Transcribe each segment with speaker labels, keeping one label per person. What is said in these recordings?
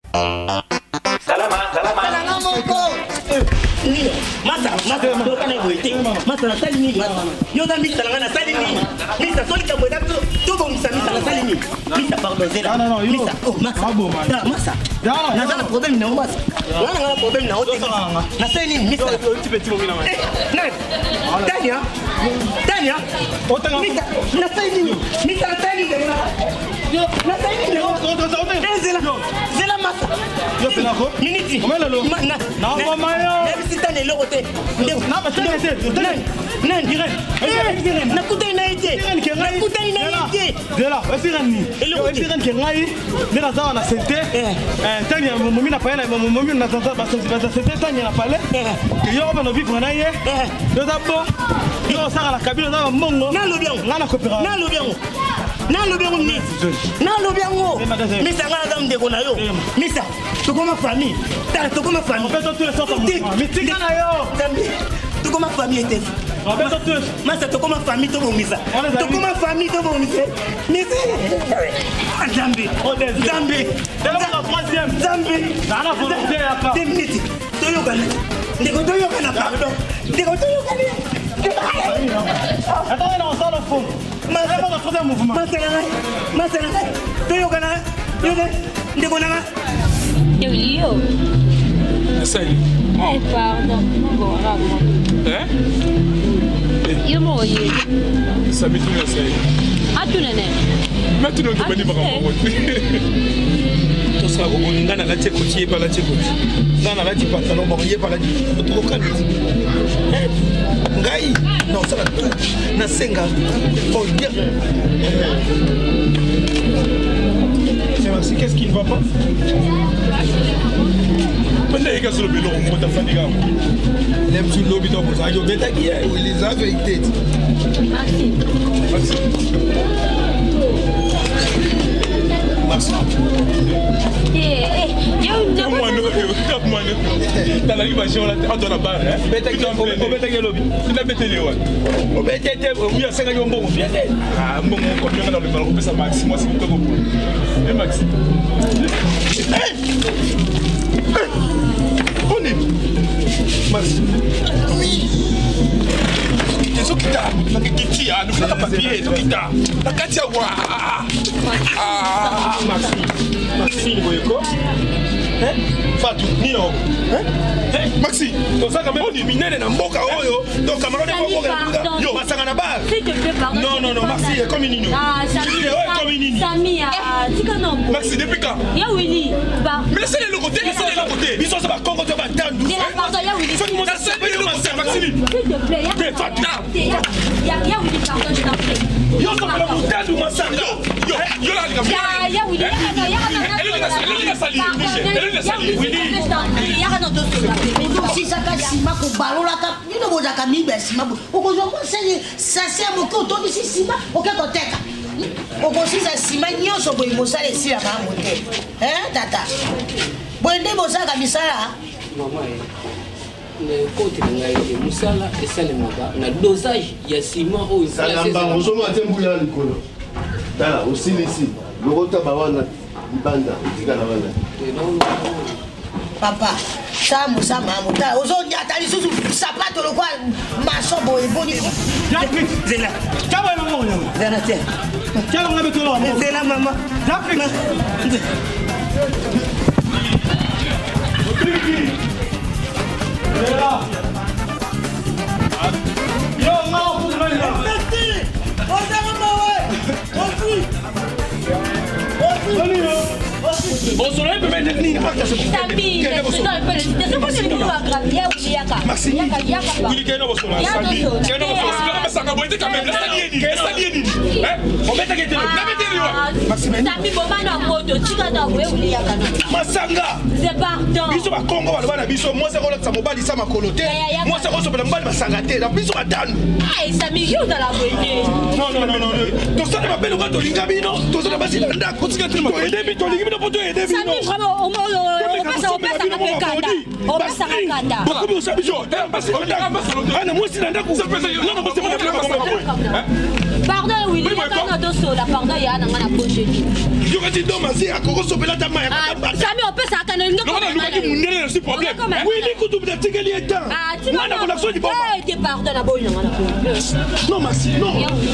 Speaker 1: Masa, dokana boite. Masa na salini. Yo da misa na salini. Misa soli ka boda to bo misa na salini. Misa pardon zela. Misa, oh masa. Da masa. Na za problème na masa. Na problème na hote. Na salini misa. Petit momina. Tania. Tania. Misa na salini. Misa na salini. Na salini. Zela masa. Yo pelako. Miniti. Komelo. Na mama yo. Tane le côté. Na ba tane te. Nan dire. Na kutai na ite. Na kutai na ite. Dela, esirani. Esirani ke ngai. Nena za na sente. Tani mumina pa na mumina na tata ba sente tani na pale. Que yo ba no vivre na ye. Yo dabo. Yo saka la kabila na mongo. Na lobiango. Na coopération. Na lobiango. Na lobiango ni. Na lobiango. Misa ngala dam de kona yo. Misa. Tokoma famille. Tokoma famille. On fait tous les sortes de tu comme famille était. Mais c'est comme famille to bomisa. Tu comme famille to bomisa. Mais Zambi. Zambi. La troisième. Zambi. Nana volonté à part. Demiti. Toyokana. Ndeko toyokana pardon. Ndeko toyokana. Attends, on sort le fond. Mais c'est pas notre mouvement. Masala. Toyokana. Ndeko nana.
Speaker 2: Yo.
Speaker 3: Salut.
Speaker 2: Pardon. Bon, là,
Speaker 3: hein?
Speaker 2: Yo, moi,
Speaker 3: ça m'est tout essayé.
Speaker 2: Ah, tu n'es pas.
Speaker 3: Mais tu n'es pas dit par rapport. Tout ça, on a la tête côtier par la tête côtier. On a la tête pantalon, marié par la tête. Trop calme. Ngai, non, ça va tout. Na senga. Oh, bien. C'est qu'est-ce qui ne va pas? Pendant que sur le vélo, on monte à Fadiga. L'aime sur l'objet d'homme, ça a été bête qui est, il les a vérités. Merci. Merci. T'as la libération là, dans la barre, hein? Bête qui est au lobby. Tu l'as bêté, Léo. Au bête, oui, à 5 ans, bon, bien. Ah, bon, on continue dans le ballon, ça Max. Moi, c'est tout bon. Et Max. On est. Max. Oui. Qu'est-ce que t'as? Qui a? Nous avons papier. Qu'est-ce que t'as? La Katia, ah, Maxi, vous voyez quoi? Hein? Fatou, Nino. Hein? Maxi, donc ça quand même on est miné dans Mboka Oyo. Donc camarade de Mboka. Yo, Masanga na bar.
Speaker 2: S'il te plaît, pardon.
Speaker 3: Non, Maxi, comme une Nino.
Speaker 2: Ah, Samy.
Speaker 3: Comme une Nino.
Speaker 2: Samy, Tikano.
Speaker 3: Maxi, depuis quand?
Speaker 2: Ya Willy.
Speaker 3: Mais laissez-les le côté, laissez-les le côté. Ils sont sur la Congo de Batandu.
Speaker 2: Pardon, ya Willy.
Speaker 3: Faut que mon assassin le Maxi, Maxi.
Speaker 2: S'il te plaît, ya Willy, pardon, je t'en prie.
Speaker 3: Yo, ça va la Batandu, Masanga. Yo, là,
Speaker 2: ya Willy,
Speaker 4: si ça casse ma ko balola ka ni no boja ka mi besima oko zo ko senye sase amoko to bisi sima oke ko teka oko si sa sima nyonso boy mosale si la ba mote tata boende bosaka misala
Speaker 5: mama le côté ngai musala esalemaka na dosage ya ciment o
Speaker 6: salamba osomo atembuya likolo tala osilisi lokota bawana libanda etikala wana
Speaker 4: papa ça musa mamu ta ozonya tali susu sapato lokwa masobo eboni
Speaker 1: Zela.
Speaker 7: Kawa na mwana.
Speaker 1: Zela tia.
Speaker 7: Kawa ngabe tolo mama.
Speaker 1: Zela mama.
Speaker 7: D'Afrique. Zela. Yo ngao kumanya.
Speaker 1: Merci. Ozama mawe. Osi.
Speaker 3: On se lève mais ni pas que c'est
Speaker 2: Samy,
Speaker 3: Maxi. Oui, qu'il y a un Samy. Samy. Qu'il y a un Samy. Ça va boiter quand même. Hein? On met ta gueule. Maxi.
Speaker 2: Samy, maman na moto, tika na we uli yakana.
Speaker 3: Masanga.
Speaker 2: C'est pardon.
Speaker 3: Biso ba Congo ba na biso moi c'est relaxa mobali ça ma coloté. Moi c'est ko so pela mobali masanga te. Na biso ba dan.
Speaker 2: Ay, Samy, yo dans la boîte.
Speaker 3: Non. To ça ma belle ko to linga bino. To ça ba si nda ko tika trimo. Aider bito linga bino poto aider bino.
Speaker 2: Samy, vraiment on passe on passe à Kanda.
Speaker 3: Beaucoup de ça biso. Ana moi si nda ko. Non, moi c'est moi.
Speaker 2: Pardon, oui, il y a un dos là, pardon, il y a un poche.
Speaker 3: Yo ka ti do mazi akoko so pela ta ma ya.
Speaker 2: Samy, on peut ça
Speaker 6: Non, Maxi, non.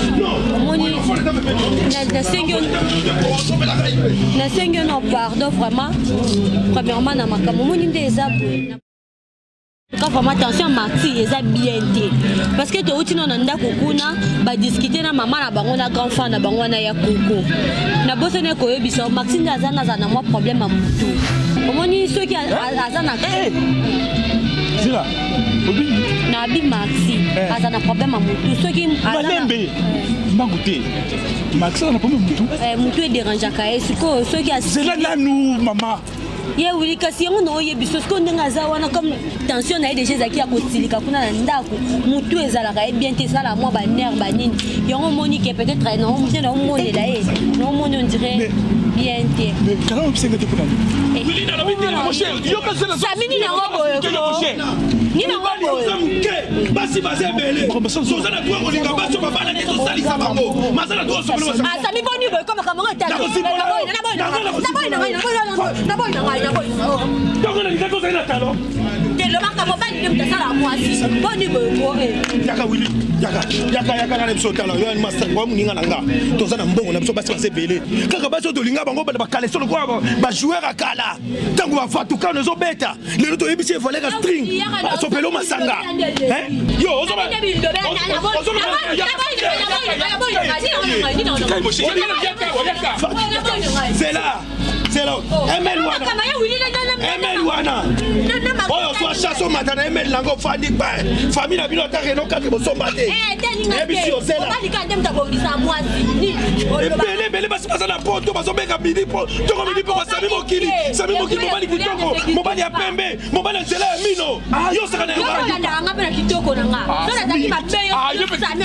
Speaker 2: Non, pardon, vraiment. Premièrement, dans ma caméra, des abonnés. Quand vraiment attention Maxi ils a bien été parce que tu as dit non nda kokuna ba discuter na maman na bango na grand fan na bango na ya koko na bosse ne ko yebiso Maxi ndazana na moi problème à mutu omoni ceux qui azana
Speaker 3: Zila obi
Speaker 2: na bi Maxi azana problème à mutu ceux qui
Speaker 3: malembe mbangote Maxi na problème mutu
Speaker 2: mutu est dérangeant kai ceux qui
Speaker 3: Zila na nous maman.
Speaker 2: Ye oui kasi on no ye biso ce qu'on ngaza wana comme tension na déjà zaki ya kotilika kuna na ndako mutu ezalaka bien te sala moi ba nerf ba nini yongo moni que peut-être non mutu na moni la ye non moni on dirait bien te
Speaker 3: mais quand on sait que tu peux oui na la vie mon cher yo ka zela
Speaker 2: ça mini na ngobo ni na ngobo
Speaker 6: basi basi belé soza na toi olinga baso baba na neto salisa bango masala toi sokolo
Speaker 2: ah ça mi boni boy comme kamanga ta na boy
Speaker 6: donc on a dit que ça talon
Speaker 2: le marque mobile de ça la moi si boni boy
Speaker 6: yaka wili yaka na biso talon yo master wa muninga nanga toza na mbongo na biso basi basi belé kaka baso tolinga bango ba kale solo kwa ba joueur akala tango ba fatu kana zo beta le to yebisi voler ka string so pelo masanga hein yo ozo ba c'est là Emel wana oyo so chasso matana Emel lango fandi ba famille na bino ta reno ka ke bosomba te ebisi osela bele basi basa na poto basomeka bidi po toko bidi po sami mokili mobali kitoko mobali ya pembe mobali nzela ya mino yo saka na
Speaker 2: nga pena kitoko na nga so na zaki mabe yo sami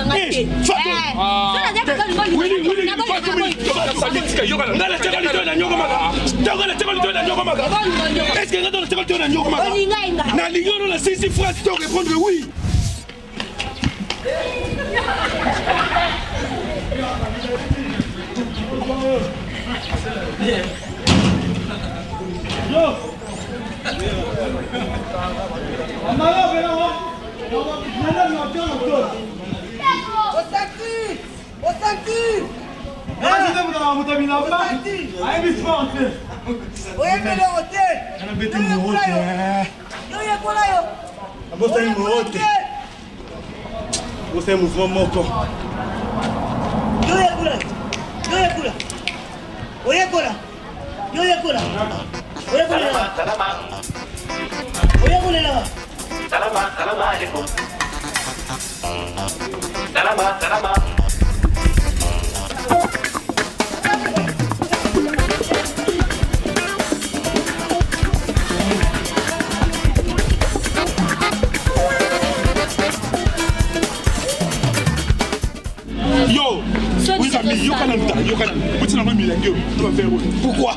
Speaker 6: est-ce que dans le territoire de Nyogomaka na lignon la six phrases tu répondre oui
Speaker 7: yo
Speaker 6: você mouvement moko
Speaker 3: Yo, oui, amis, yo kana luta, yo kana. Puti na mimi milengeo, tu vas faire pourquoi?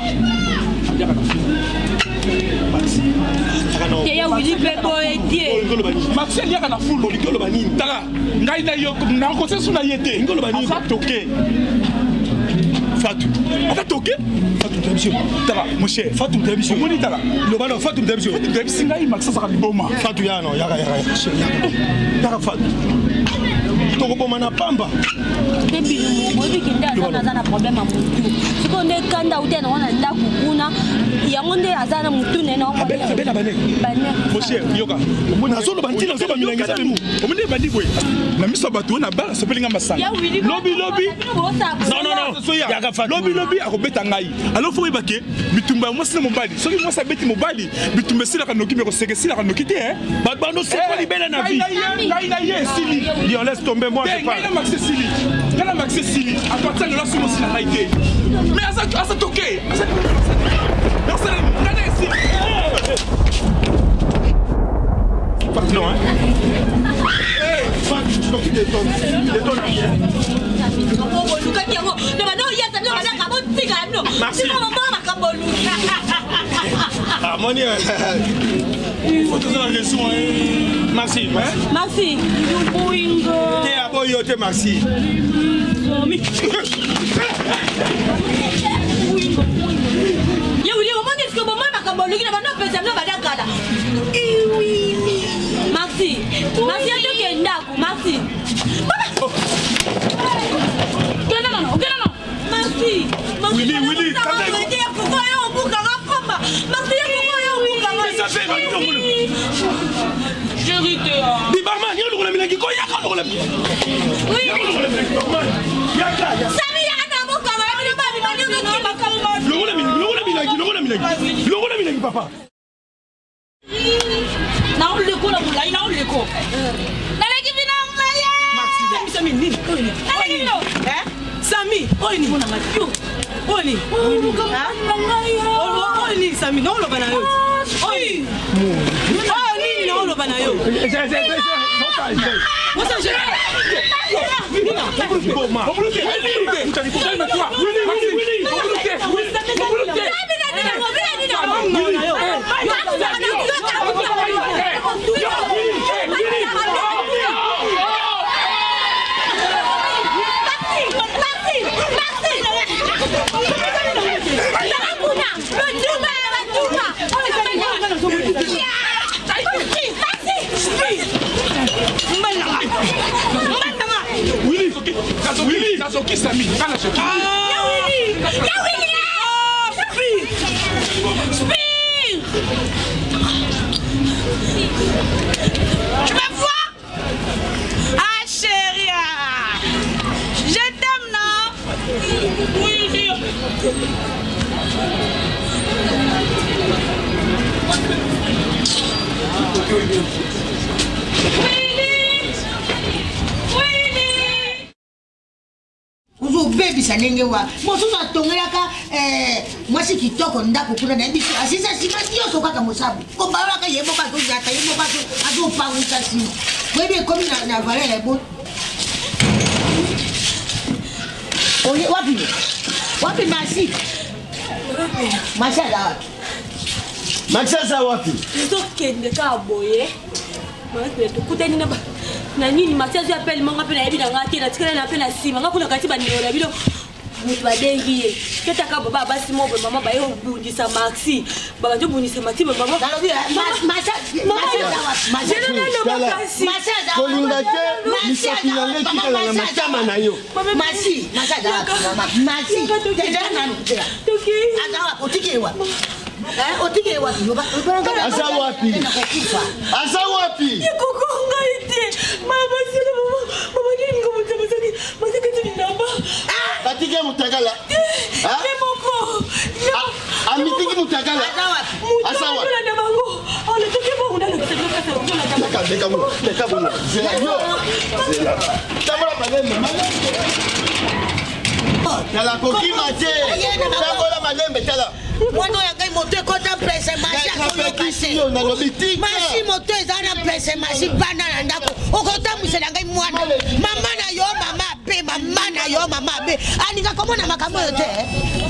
Speaker 2: ya wili pepo etie
Speaker 3: Maxi ya kana full likolo banini. Tala, ngai na yo na konse suna yete. Ngolo banini toke. Fatou. Ata toke? Fatou Debisio. Tala, mon cher, Fatou Debisio. Moni tala. Le bano Fatou Debisio. Fatou Debisio ngai Maxi saka liboma.
Speaker 6: Fatou ya no, yaka. Yaka Fatou. Tokoboma na pamba.
Speaker 2: Debi mobi kinda azana problème amutu. Siko nde kanda utena wana ndaku kuna. Yango nde azana mutu nena.
Speaker 6: Abela bane.
Speaker 3: Mon cher, yoka.
Speaker 6: Na zolo bantina zo ba milangisa mu.
Speaker 3: Omune bandi boy. Na miso batu na bala sopelinga masanga. Lobby. Non. Yaka Fatou. Lobby akobeta ngai. Alors faut ibake bitumba mwasi na mobali. Soki mwasi abeti mobali, bitumba sila kanoki me ko seke sila kanoki te hein.
Speaker 6: Bano c'est pas libérer na vie.
Speaker 3: Ngai na ye sili.
Speaker 6: Yo laisse tomber moi je parle.
Speaker 3: Gana Maxi Sili, à partir de là, c'est aussi la réalité. Mais à ça toqué.
Speaker 6: Non, hein? Tu t'occupes des tonnes. Des tonnes bien. Merci. Ah, mon Dieu. Faut tout ça dans le son. Merci.
Speaker 2: Merci.
Speaker 6: T'es à boyo, t'es merci.
Speaker 2: Ya wili, comment est-ce que maman m'a boluki na bana pesa na bana kala. Oui. Maxi. Maxi ato kendaku, Maxi. Non. Maxi.
Speaker 6: Willy, papa.
Speaker 7: Sami, Oni, Oni, Oni, Sami, non lo banayo. Oni, Oni, non lo banayo.
Speaker 3: Willy, ça qui Sami, pas la chute.
Speaker 7: Tu me vois? Ah chérie, je t'aime non? Oui,
Speaker 4: Baby sanenge wa mosusu atongelaka mwasi kitoko ndako kuna na biso asisa sima nyonso kaka mosabu ko balaka yebo ka to yata yebo ka to azo pangusa sima wewe komi na valeur ya bon oye wapi
Speaker 6: Maxaza wapi
Speaker 2: Nzokende ka boye tukutani na nini masiazi appelle manga pe na yebi na ngati na tikana na pe na sima ngakuna kati bandiro na bilo mutu badengi ye keta ka baba basi mo be mama ba yo bundisa Maxi baba njo bundisa Maxi be mama
Speaker 6: kolinga te misaki na ngai tikala na matama na yo
Speaker 4: Maxi otike wapi
Speaker 6: asa wapi
Speaker 2: kukonga ite mama sina mama nini ngomuta masaki tu namba
Speaker 6: atike mutakala
Speaker 2: moko
Speaker 6: amitiki mutakala asa wapi
Speaker 2: na bango on le toke bongo na
Speaker 6: Neka buna zela yo zela tabala malembe tala koki mate tabola malembe tala
Speaker 4: Mwana ya ngai moto ekota presse masi
Speaker 6: akolo na lobitika
Speaker 4: masi moto ezana presse masi bana na ndako okotambwisa na ngai mwana mama na yo mama be aninga komona makambo yo te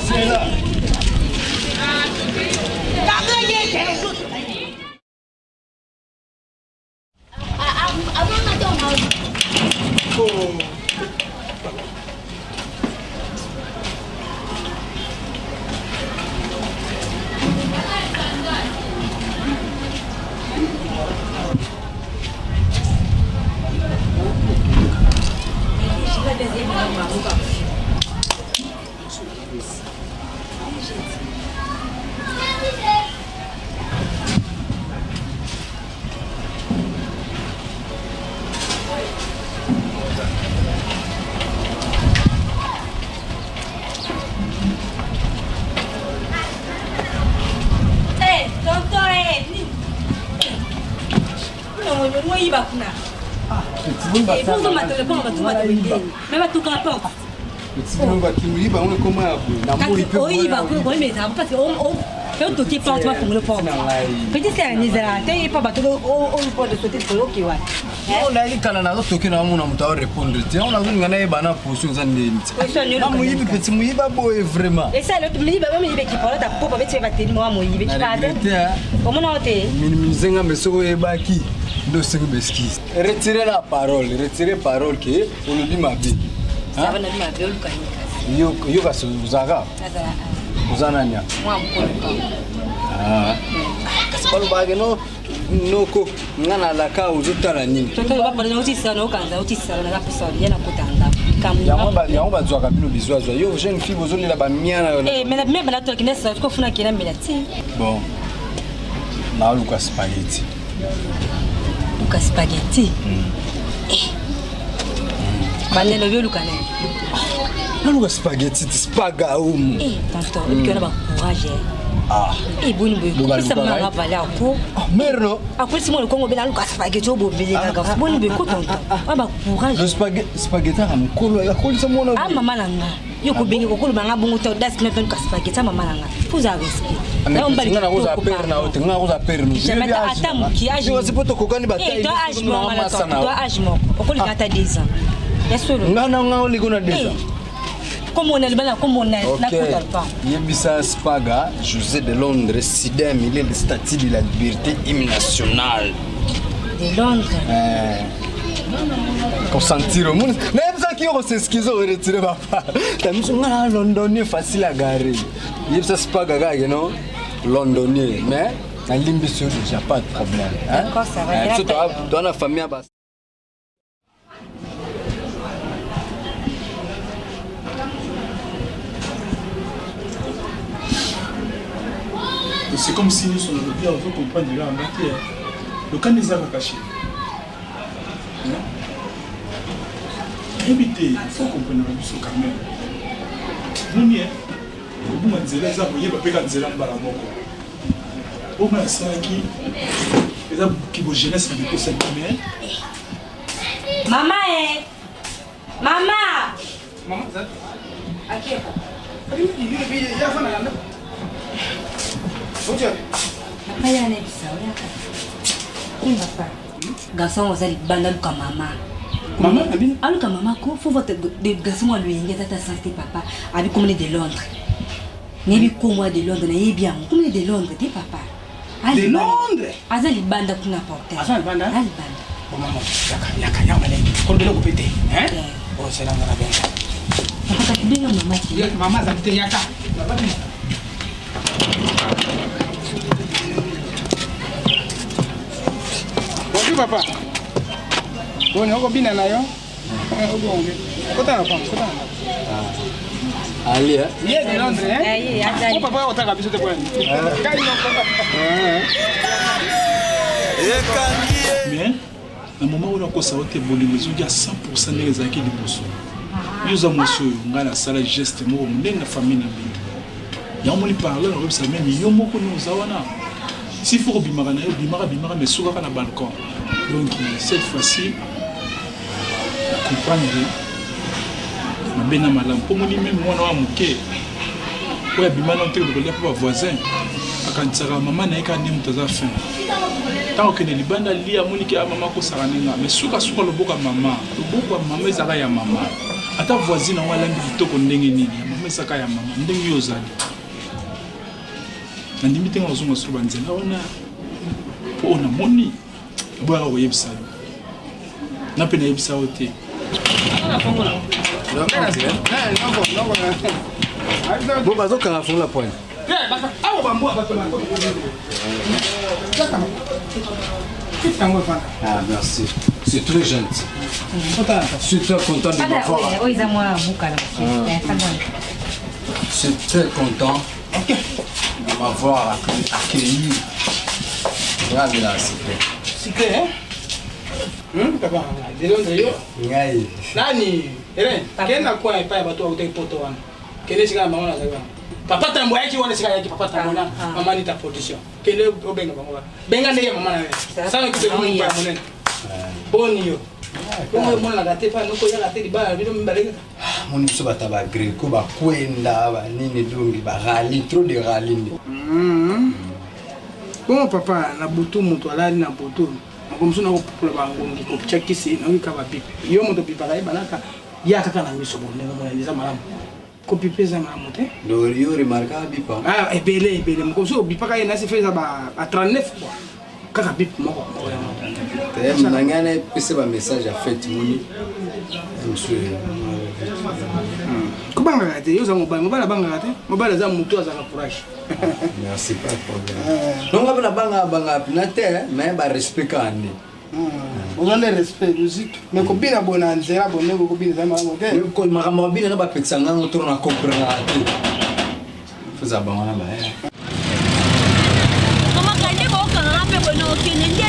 Speaker 8: Retirez la parole, que on nous dit ma vie.
Speaker 2: Ça va nous dire ma vie.
Speaker 8: Yo ka Zuzana nya.
Speaker 2: Moi,
Speaker 8: balobaka noko nga nalaka ozotala nini yango bazwaka bino bizwazwa yo jeune fille bozolela bamiana bon naoluka spaghetti
Speaker 2: luka spaghetti balelo byoluka naye
Speaker 8: naluka spaghetti tispaga umu
Speaker 2: tonton ebikiona bacourage boni boyekosamanga vale ako
Speaker 8: merno
Speaker 2: akolisi mwa likongo bela luka spaghetti obobelelaka boni boyeko tonton a bacourage
Speaker 8: spaghetti aka mokolo akolisa mwana
Speaker 2: mama na nga yo kobenge kokoloba nga bongo te odasi mpe luka spaghetti mama na nga poza respect ata moki age moko okolika ata 10 ans yasolo
Speaker 8: nga oliko na 10 ans
Speaker 2: comme on a le bal comme on a la
Speaker 8: pas Yebisa Spaga José de Londres Sidem il est le statut de la liberté hymne national
Speaker 2: de Londres
Speaker 8: consentir au monde même ça qui on s'excuse au retirer papa t'as mis son londonien facile à garer Yebisa Spaga gars non londonien mais en limbiso déjà pas de problème
Speaker 2: d'accord ça va
Speaker 8: surtout dans la famille à
Speaker 3: c'est comme si nous sommes bien, on veut comprendre là en matière. Le cas des arts cachés. Éviter, il faut comprendre ce quand même. Nous, au bout de les arbres, il y a pas de zélam balamoko. Au moins, ça les arbres qui vont jeunesse, qui vont s'animer.
Speaker 2: Maman, maman.
Speaker 3: Maman, ça.
Speaker 2: Ok. Papa yana bisa oyaka. Papa. Garçon ozali banda luka mama.
Speaker 3: Maman, abi.
Speaker 2: Aluka mama ko faut votre de garçon lui ngeza ta santé papa. Abi comme de Londres. Nebi ko moi de Londres na yebi am comme de Londres de papa.
Speaker 3: De Londres.
Speaker 2: Azali banda kuna porter.
Speaker 3: Azali banda.
Speaker 2: Ali banda.
Speaker 3: Bon maman, yaka yamale. Ko de ko pété, hein? Oh c'est là ngana bien.
Speaker 2: Papa binga mama ki.
Speaker 3: Maman za pété yaka. Bonjour papa. Bon, on combine na yo. Kota na pam, kota na.
Speaker 8: Ali
Speaker 3: de Londres, hein? Oh papa, on t'a kabisa te point. Mais na moment où on ko saote bolingo zo ya 100% les akili liboso. Yo za moso ngala sala geste mo ndenga famille na bintu. Ya mo li parler na ça même yo moko no zawana. S'il faut bimara na yo bimara mais souvent na balcon. Donc cette fois-ci comprendre na bena malam pour moni même mwana wa muke. Oya bimana on te ko le pas voisin. Akantsaka maman na eka ndi mutaza fin. Tant que ne libanda lia moniki a maman ko saranenga mais suka le boka maman ezaka ya maman ata voisine wala ndi kitoko ndenge nini maman ezaka ya maman ndenge yozali ndimi tenga ozunga suba nzela ona po na moni boya ko yebisa na pena yebisa ote
Speaker 8: bon bazo kana fond la pointe ah merci, c'est très gentil. Je suis très content de m'avoir. Je suis très content de m'avoir accueilli. Regardez là, c'est clair.
Speaker 3: C'est clair, hein? Papa, de Londres, yo. Nani, Hélène, quel n'a quoi pas bateau au poto wan. Quel est maman là? Papa tamboya qui wana sika yaki papa tambona maman ni ta position. Quel est au benga bango. Benga ndeye maman na. Ça ne peut pas monen. Boni yo. Comment mon la gâté pas noko ya gâté di ba bino mbalenga.
Speaker 8: Mon biso bata ba greco ba kwenda ba nini dongi ba rali trop de rali.
Speaker 3: Bon papa na butu mutu alali na butu. Makomso na ko pula ba ngongi ko check isi na ka ba pipe. Yo moto pipa ka banaka ya kaka na miso bonne ngona ndiza malamu. Kopi pesa malamu te.
Speaker 8: Do yo remarka bipa.
Speaker 3: Ah ebele mkoso bipa ka ina se feza ba a 39 quoi. Kaka bip moko.
Speaker 8: Te nangana pese ba message a fait moni.
Speaker 9: Comment rater? Yo ça mobile banga rater. Mobile za mutu za courage.
Speaker 8: Merci pas de problème. Non ngabana banga pinate mais ba respect kandi.
Speaker 9: On a le respect musique. Mais combien abona nzera bonne ko combien za mama OK.
Speaker 8: Ko makamba bina ba petsanga ngoto na comprendre ati. Faza bana ba.
Speaker 2: Comment quand on a fait bonne OK, ndi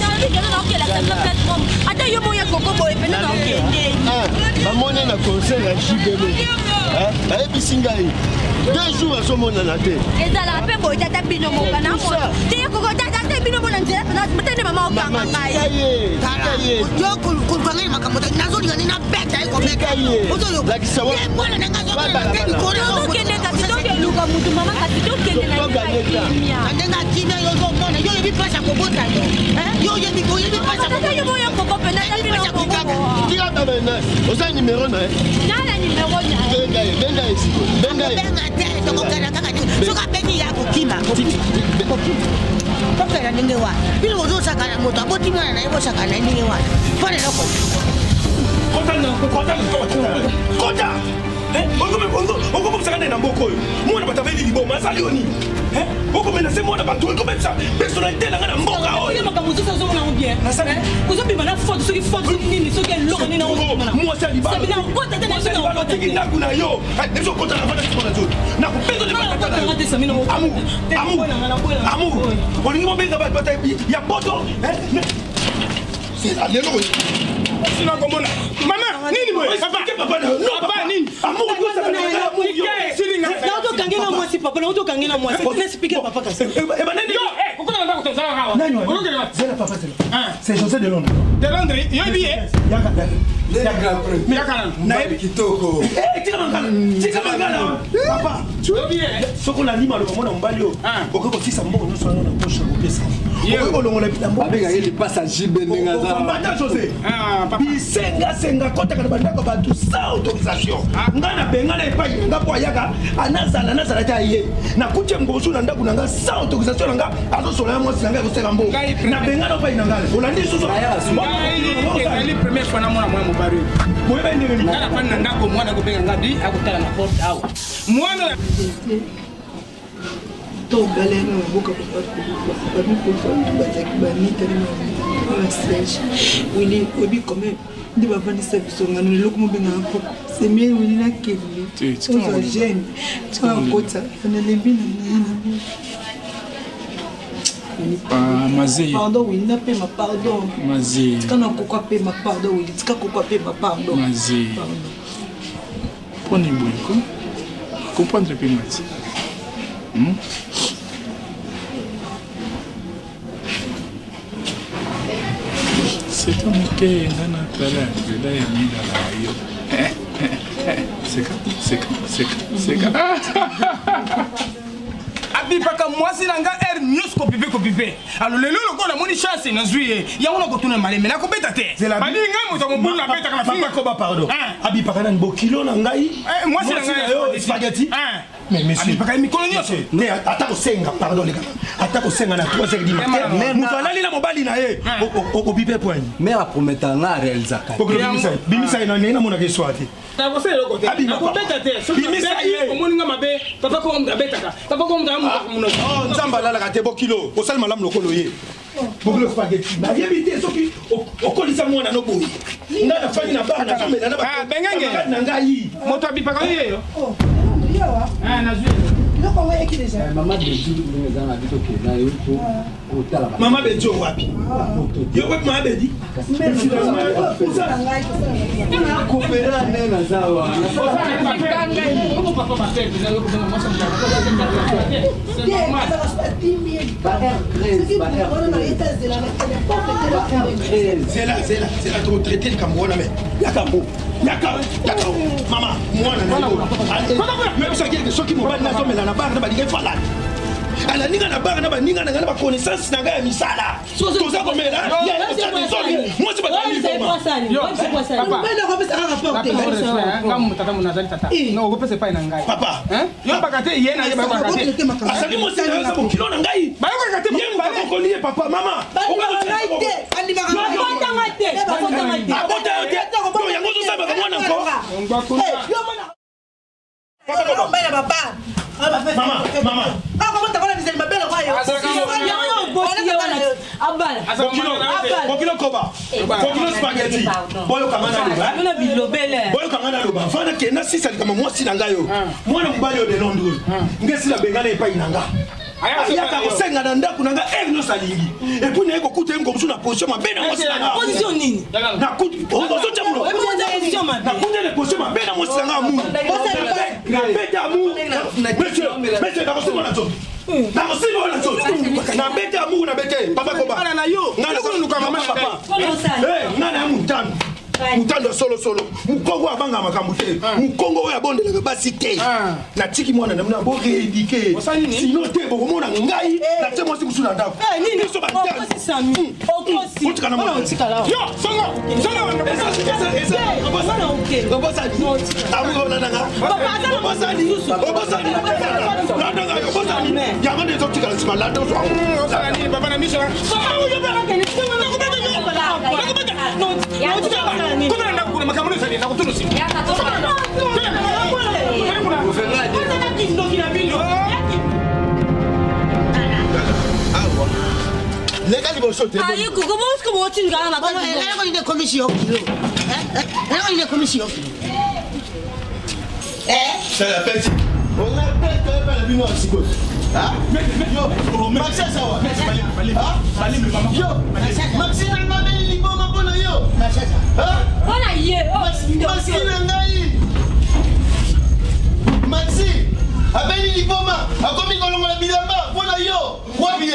Speaker 2: attends, yo moya koko boy pena na okende.
Speaker 6: Bamone na conseil ya JBL. Hein? Bisingai. 2 jours à somona na te.
Speaker 2: Ezala pe boy tata bino mo kana mo. Te koko tata bino mo na nzela na mutende mama okanga ngai.
Speaker 6: Kakaye.
Speaker 4: Yo kulukanga makambo nazo ngani na beta iko beka. Ozo
Speaker 6: la kisawa.
Speaker 4: Mbona nangazo na ko
Speaker 2: na okende kasi to ke luka mutu mama kasi to kende na kimia.
Speaker 4: Andenga kimia yo zo mona yo yebi pasa ko bota yo. Yo yebi pasa ko.
Speaker 2: Yo moya koko pena na bino koko.
Speaker 6: Tira ta bena. Osa numéro na.
Speaker 2: Nala numéro na.
Speaker 6: Benga ici.
Speaker 4: Benga te to ko kana kaka. Soka beni ya ko kima. Papa na ndenge wa. Bino ozo sakana moto aboti mwana na yebo sakana ndenge wa. Pale loko.
Speaker 6: Kota. On commence à na mboko yo. Mwana bataveli liboma salioni. On commence à mwana batu ko benza. Personnalité na ngana mboka oyo.
Speaker 7: Yo makamuzo so na bien. Kuzo bima na faute so ki faute nini so ke lo ni na o.
Speaker 6: Moi ça libala.
Speaker 7: Ça bina kota tena so na kota.
Speaker 6: Tikina kuna yo. Dezo kota na fana sikona zo. Na kupezo le batata. Amu. Olingi mo benga batata ya poto. C'est la lelo.
Speaker 9: Sinon comment là? Maman, nini boy?
Speaker 6: Papa nini? Amour ko sa kana amour yo.
Speaker 7: Na auto kangena moi si papa, na auto kangena moi. On explique papa kasi.
Speaker 6: Eh ben nini?
Speaker 9: Pourquoi on va ko tozala kawa?
Speaker 6: C'est la papa c'est là. C'est José de Londres.
Speaker 9: De Londres, yo billet.
Speaker 6: Yaka. Na kitoko. Tika mangala. Papa, tu veux bien? Soko na lima lo komona mbali yo. Okoko sisa mboko no so na poche ko pesa. Okoko longola bitambo.
Speaker 8: Avec il passe à JB Nengaza.
Speaker 6: Mbata José. Bisenga kota kana bandako batu sans autorisation. Ngana bengana epai ngapo ayaka anazala ta ye. Na kutia ngosu na ndaku nanga sans autorisation nga azo sola moi sinanga ko seka mbo. Na bengana epai nanga. Olandi susu.
Speaker 9: Ali première fois na mwana mwana mobari.
Speaker 6: Moi ba ndenge ni.
Speaker 9: Ngana pa na ndako mwana ko benga ngabi akutala na porte awa. Mwana
Speaker 10: to galère na boka ko pas ko bazaki ba mitali na stage wili obi comme ndi bavandisa biso ngano leloko mobenga mpo c'est mieux wili na keli oza jeune akota na lembi na
Speaker 9: Mazé.
Speaker 10: Pardon, oui, n'a pas ma pardon.
Speaker 9: Mazé.
Speaker 10: Quand on coca paie ma pardon, oui, quand on coca paie ma pardon.
Speaker 9: Mazé. Prenez beaucoup. Comprendre un peu Mazé. C'est un moquet dans notre là, je l'ai mis dans la c'est quand. Abipaka mwasi nanga news ko pipe. Alors lelo ko na moni chance na zui ya wona ko tuna maleme na ko beta te. Bali nga mo to mo na beta kana finga
Speaker 6: ko ba pardon. Abipaka na bokilo na ngai.
Speaker 9: Mwasi nanga
Speaker 6: yo spaghetti. Mais monsieur,
Speaker 9: abipaka mi kolonyo.
Speaker 6: Ne atako senga pardon les gars. Atako senga na 3h du matin. Muto alali na mobali na ye. O pipe point.
Speaker 8: Mais la prometa na réalisaka.
Speaker 6: Bimisa ina na mona ke swati.
Speaker 9: Na ko se loko te. Na ko beta te. Bimisa ye ko moni nga mabe. Papa ko nga beta ka. Papa ko nga
Speaker 6: oh, nzamba la la te bokilo. O sal malam lokolo ye. Bokilo spaghetti. Na yebite soki okolisa mwana no boyi. Ngana fani na ba na somela na ba.
Speaker 9: Ah, bengenge.
Speaker 6: Na ngai.
Speaker 9: Moto abipaka ye yo.
Speaker 10: Oh, yawa.
Speaker 9: Ah, na zui.
Speaker 10: Loko wa eki déjà.
Speaker 8: Maman de Jules Nengaza na bito ke na yo ko otala.
Speaker 6: Mama bejo wapi? Yo ko mama bedi.
Speaker 8: Coopérer nena zawa.
Speaker 6: C'est là trop traité le Cameroun mais Yakabo. Maman, moi même ça ceux qui m'ont pas na somela na barre na balinga fala. Ala ninga na barre na baninga na ba connaissance na ga misala. Toza komela. Moi c'est pas
Speaker 10: Papa. Mais non, ça rapporte.
Speaker 9: Ngamu tata munazali tata. No go pese pa na ngai.
Speaker 6: Papa.
Speaker 9: Yo bakate ye na ye bakate.
Speaker 6: Asali mo c'est na ko kilo na ngai.
Speaker 9: Ba yo bakate
Speaker 6: mo ko lié papa maman.
Speaker 10: On va arrêter. Andi ba.
Speaker 6: Abota yo te. To yango to saba ka mwana ko.
Speaker 9: Ngwa kuna.
Speaker 6: Kokilo koba. Kokilo spaghetti. Boyo kamana loba.
Speaker 7: Mona bilobele.
Speaker 6: Boyo kamana loba. Fana kena sisa kama mwasi nanga yo. Mwana mbali yo de Londres. Ngesi la bengana epai nanga. Ayaka kosenga na ndako nanga egno salingi. Et puis neko kuta ngo msuna position mabena mwasi nanga.
Speaker 7: Position nini?
Speaker 6: Na kuta ozocha mulo.
Speaker 7: Position mabena.
Speaker 6: Na kuta le position mabena mwasi nanga mu. Na beta mu. Monsieur na kosenga na zo. Na kosenga na zo. Na beta mu na bete. Papa koba.
Speaker 9: Na yo.
Speaker 6: Na luka mama papa. Nana mutano. Mutando solo mukongo abanga makambo te mukongo oya bondela basi te na tiki mwana na mna bo rééduquer sinon te bo mona ngai na te mo siku suna ndako
Speaker 7: nini so ba okosi sami okosi
Speaker 6: otikana mo
Speaker 7: otikala
Speaker 6: yo songo
Speaker 11: Maxi, abeni liboma, akomi kolongola bilamba, pona yo, wabiye.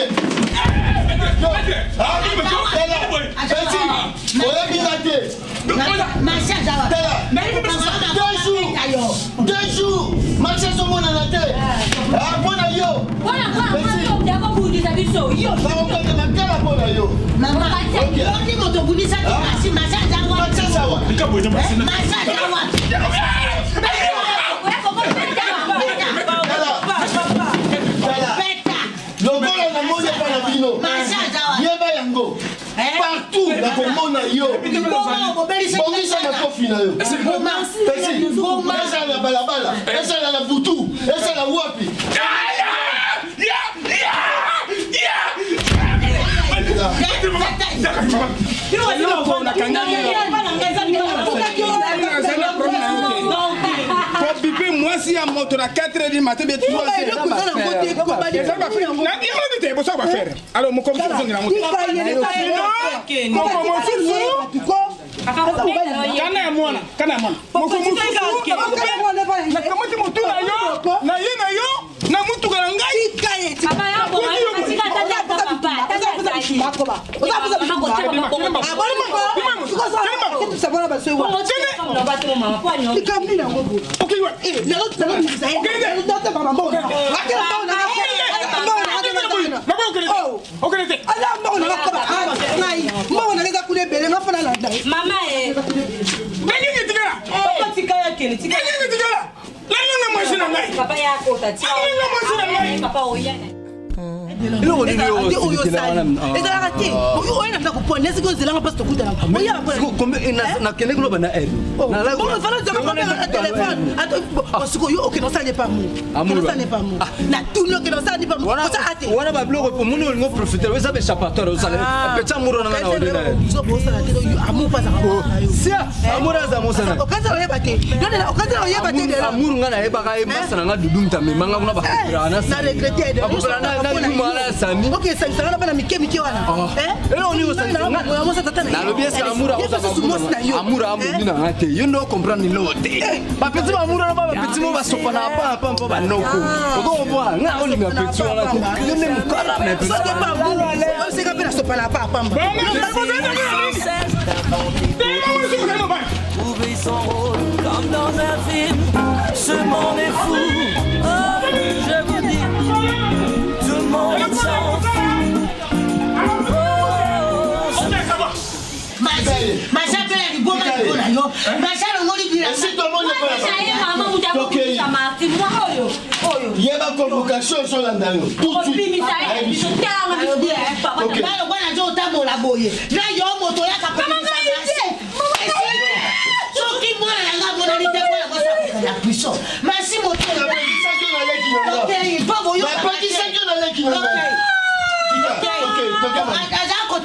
Speaker 11: Deux jours, Maxi somona na te. Ah, pona yo. Partout, la commande yo. Bongisa na kofi na yo. Esa na balabala, esa na butu, esa na wapi.
Speaker 9: Pipi moi si à moto à 4h du matin bien 3h. Alors mon comme ça on la moto. Kana mwana. Moko mutu. Na kamati moto na yo. Na ye na yo. Na mutu kana ngai kaye. Papa yango matika tata papa.
Speaker 10: Ok, ça ne va pas miki miki wana. Eh? On est au centre. On va s'attendre.
Speaker 8: Na lobi est amour amour na ngate. You know comprendre ni lote. Ba petit amour na ba petit mo ba sopa na pa ba noko. Ogo boa nga oli nga petit wana. You ne mukala me petit.
Speaker 10: Ça que pas vous. On sait que la sopa na pa pa.
Speaker 12: Trouver son rôle comme dans un film. Ce monde est fou. Oh, je vous dis. Tout le monde s'en fout.
Speaker 11: Il y a une convocation sur la dalle. Tout de suite.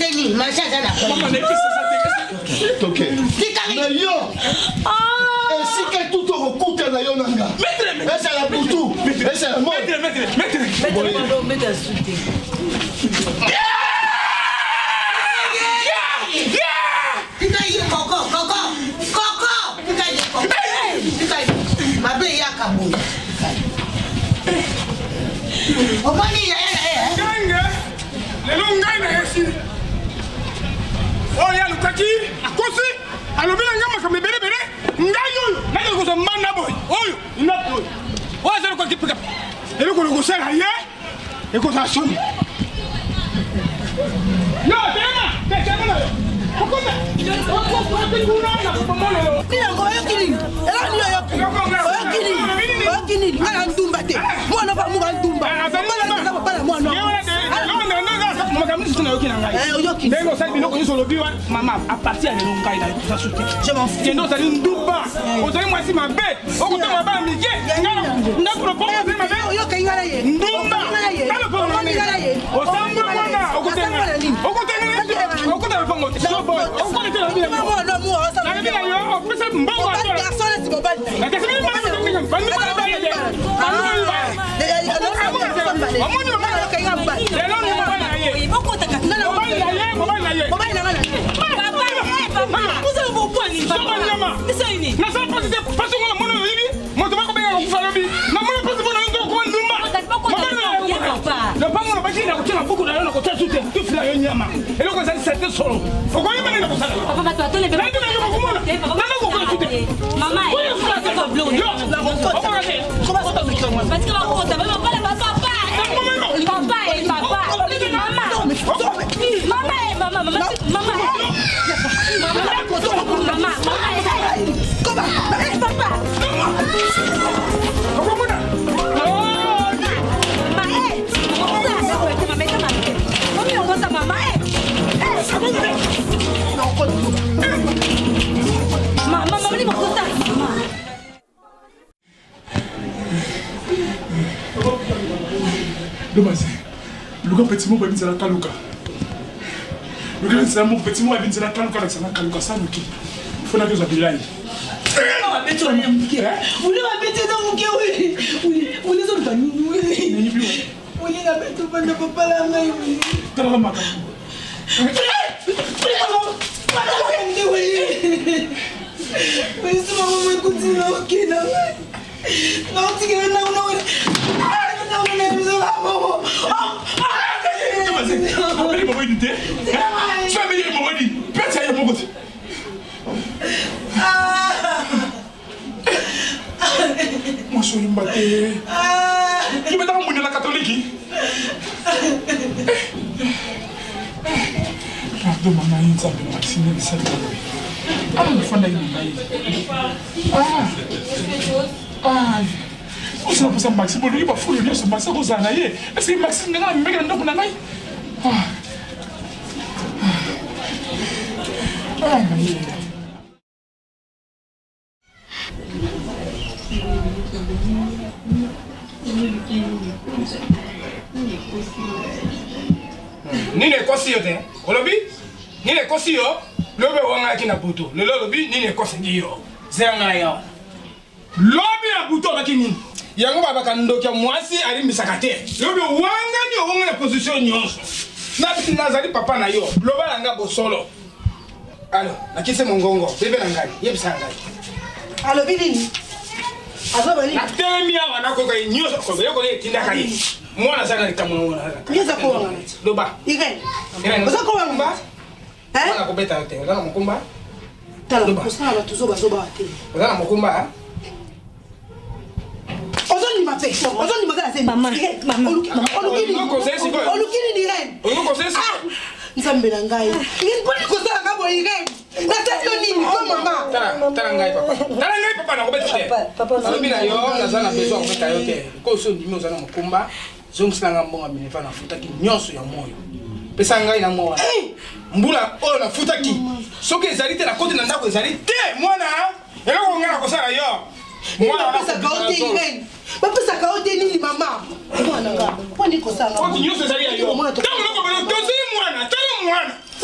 Speaker 4: teni, machin ça n'a
Speaker 3: Maman, n'est pas ça.
Speaker 11: Ok. Mais yo. Et si que tout au recouté na yo nanga. Maître. C'est la pour tout. C'est la mort.
Speaker 7: Maître.
Speaker 9: Maman, à partir de l'ongai, il a tout ça sauté. Je m'en fous. Nous allons nous douba. Vous allez moi si ma bête. On compte ma bête, mais n'a pas pour ma bête. Yo kingala ye. Ndumba. Kala pour ma bête. Au samba mwana. Au côté. Au côté. Au côté de Bongo. So boy. Au côté de la vie. Maman, non, moi, ça. La vie là, on peut se mbongo. Garçon, c'est bon. La question est pas
Speaker 3: Le petit mot va venir à la Kaluka. Le petit mot va venir à la Kaluka, ça nous quitte. Il faut que nous appelions.
Speaker 10: Vous voulez m'habiter dans mon cœur, oui. Vous les autres, nous, oui. Vous voulez m'habiter dans mon papa, la main, oui.
Speaker 3: T'as la main.
Speaker 10: Mais si maman m'écoute, ok, non. Non, tu es là, non.
Speaker 3: Moi, je suis une bataille. Tu me donnes la catholique. Pardon, maman, il s'est vacciné de cette année. Ah, il faut aller. On s'est posé un maximum, il va fouiller le maximum aux années. Est-ce que Maxime n'a pas mis un nom dans la
Speaker 9: Ni ne kosi yo te, olobi? Ni ne kosi yo, lobe wanga ki na buto. Le lobi ni ne kosi yo. Zeranga yo. Lobi na buto ba kini. Yango baba kandokia mwasi ali misakate. Lobi wanga ni wanga na position nyonso. Na biti nazali papa na yo. Loba langa bosolo. Alo, nakise mongongo. Bebe na ngai, yebisa ngai.
Speaker 10: Alo bidini. Azobali.
Speaker 9: Na temi ya wana ko kai nyonso ko be ko tinda kai. Mwana sana nikamwona.
Speaker 10: Ngeza ko wanga.
Speaker 9: Loba.
Speaker 10: Ige. Oza ko wanga.
Speaker 9: Wana kubeta yote. Oza na mkumba.
Speaker 10: Tala kusana watu zoba ate.
Speaker 9: Oza na mkumba.
Speaker 10: Ozoni mape. Ozoni magana sema. Mama. Olukini. Olukini ni ren.
Speaker 9: Olukosesi.
Speaker 10: Nzambe na ngai. Ngini poni kozala ngabo ire. Natalo nini ko mama?
Speaker 9: Tala ngai papa. Tala ngai papa na kubeta te. Papa. Alobi na yo nazana bezo kubeta yote. Ko so ndimi ozana mkumba. Zongisina ngambonga minefa na futaki nyonso ya moyo. Pesa ngai na mwa. Mbula oyo na futaki. Soki ezali te na kote na ndako ezali te mwana. Eloko ngana kosala yo.
Speaker 10: Mwana pesa kaote ire. Bapesa kaote nini mama? Mwana nga. Poni kosala.
Speaker 9: Ko nyonso ezali yo. Tango loko belo tozi mwana, tala mwana.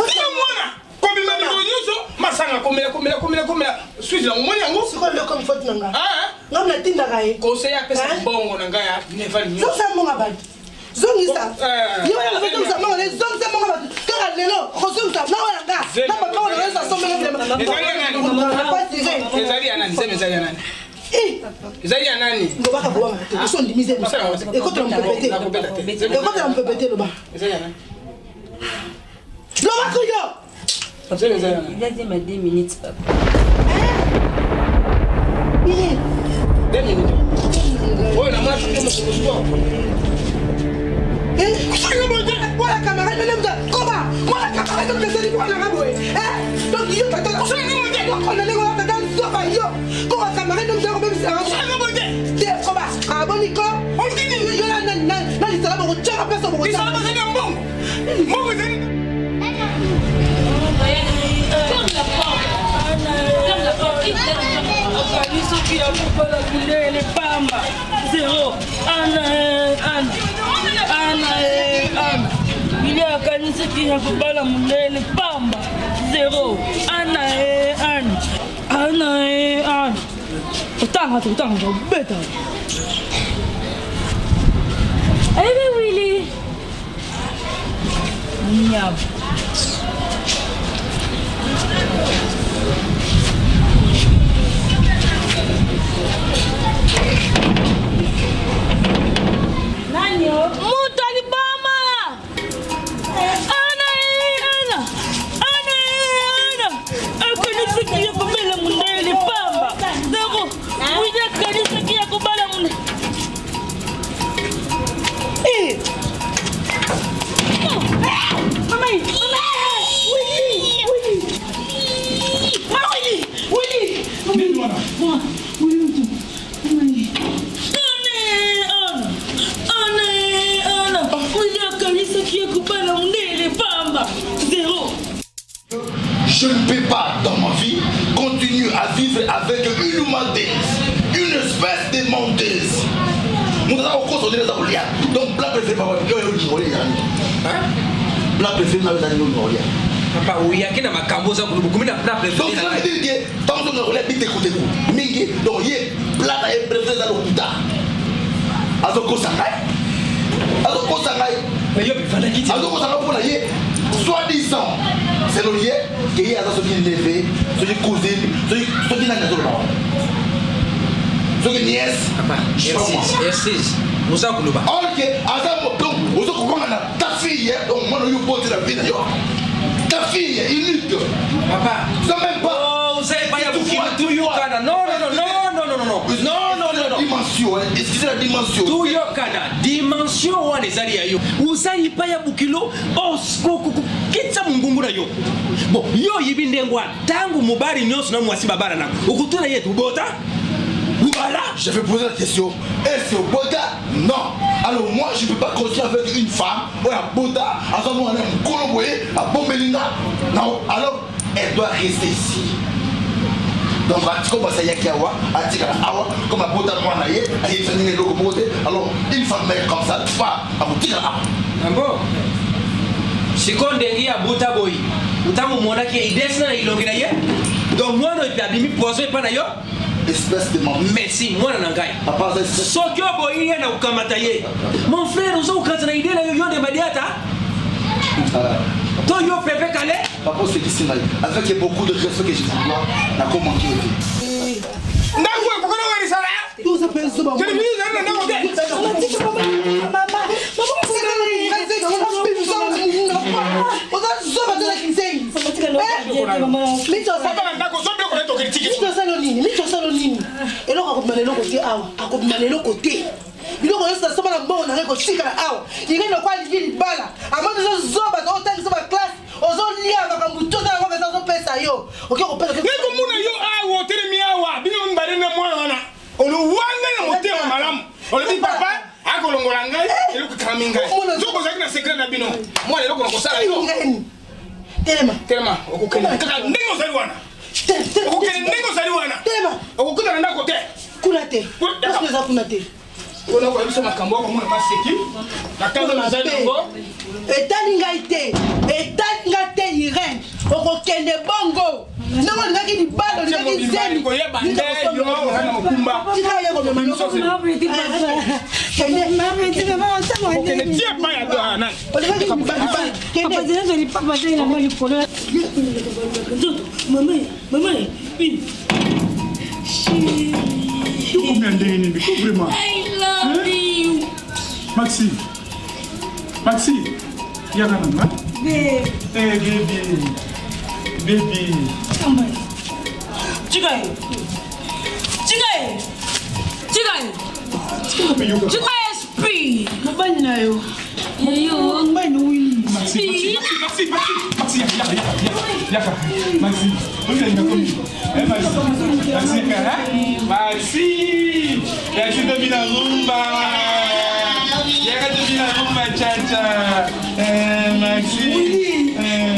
Speaker 9: comme la suite la moni yango
Speaker 4: c'est quoi le comme faute nanga
Speaker 9: ah
Speaker 4: non na tinda kai
Speaker 9: conseil a pesa bongo nanga ya ne vali
Speaker 4: so ça mon abad zongisa ni wala ko ça mon les zong ça mon abad ka lelo ko zongisa na wala nga na ba ko na ça sombe na
Speaker 9: ezali anani sema ezali anani ezali anani
Speaker 4: ngobaka boba te so ndimize écoute on peut péter le bas
Speaker 9: ezali anani
Speaker 4: loba kuyo
Speaker 7: il a dit mais 2 minutes papa
Speaker 9: 2 minutes oyo na mwashi kama kusport
Speaker 4: voilà camarade même comment voilà camarade de celui qui va la raboyer donc yo tata on a les gars tata soba yo comment camarade même ça même ça c'est comment aboniko on dit yo la na li sala bo tchara pesa bo
Speaker 9: sala ba zani mbongo zani
Speaker 7: zéro il y a kanisa qui a kubala mulele pamba zéro ana utanga beta allez Willy nyab Mutali Bama! Ana! Kanisa kia kubala mundele pamba. Zero. Uja kanisa kia kubala mundele. Mama!
Speaker 11: Je ne peux pas, dans ma vie, continuer à vivre avec une menteuse, une espèce de menteuse. Donc, plat préféré, papa, plat préféré,
Speaker 5: papa, oui, il y a qui makambo za beaucoup de plat préféré.
Speaker 11: Donc, ça veut dire que, tant que on a dit que mingi, donc, il y a plat préféré dans le kuta. Alors, mais il y a soi-disant, c'est le lieu qui est à ce qui est levé, ce qui est cousine, ce qui n'a pas de ce qui est nièce.
Speaker 5: Merci. Nous avons le bas.
Speaker 11: Ok, donc, vous avez ta fille, donc moi, je porte la vie d'ailleurs. Ta fille, il lutte.
Speaker 5: Papa,
Speaker 11: vous n'avez même pas.
Speaker 5: Oh, vous savez pas, il y a beaucoup de Yokana. Non.
Speaker 11: Dimension, excusez la dimension.
Speaker 5: Tout Yokana, dimension, on est allé à Yo. Vous savez pas, il y a beaucoup de kilo. Oh, kitsa mungungu na yo. Bon, yo yibindengwa tangu mubari nyonso na mwasi babara na. Ukutuna yetu bota. Voilà.
Speaker 11: Je vais poser la question. Est-ce que bota? Non. Alors moi, je ne peux pas continuer avec une femme. Ou un bota, à ce moment-là, un coloboé, à Bombelinga. Non. Alors, elle doit rester ici. Donc, comme ça, il y a Kiawa, Awa, comme un bota moi, alors, une femme comme ça, pas à vous dire.
Speaker 5: Ah bon? Seconde ya buta boy. Utamu mona ki idesna ilongina ye. Donc moi no ipabimi pozo ipana yo.
Speaker 11: Espèce de mort.
Speaker 5: Merci, moi na ngai. Papa ça. Sokyo boy ye na ukamata ye. Mon frère uzo ukata na idela yo yonde madiata. To yo pepe kale.
Speaker 11: Papa c'est qui c'est avec beaucoup de respect que je vous dois, na comment qui était.
Speaker 9: Ndangwe pourquoi on est ça là?
Speaker 4: Tout ça peut se battre.
Speaker 9: Je me dis Telema, okukenda ndingo zaliwana. Okukenda ndingo zaliwana.
Speaker 4: Telema,
Speaker 9: okukenda ndako te.
Speaker 4: Kunate. Parce que ça kunate.
Speaker 9: On a vu ça makambo ko mona maseki. La kaza na zango.
Speaker 4: Etalinga te Irene. Okukende bongo. Ndongo ngaki di balo ngaki
Speaker 9: bobimba ko yeba nde yo na mukumba
Speaker 7: I love you.
Speaker 3: Maxi, Yagananga. Hey, baby.
Speaker 7: Chigai. Speed.
Speaker 10: Mabanayo.
Speaker 3: Maxi, Yaka. Maxi, Maxi, domina rumba. Yaka domina rumba, cha-cha. Maxi.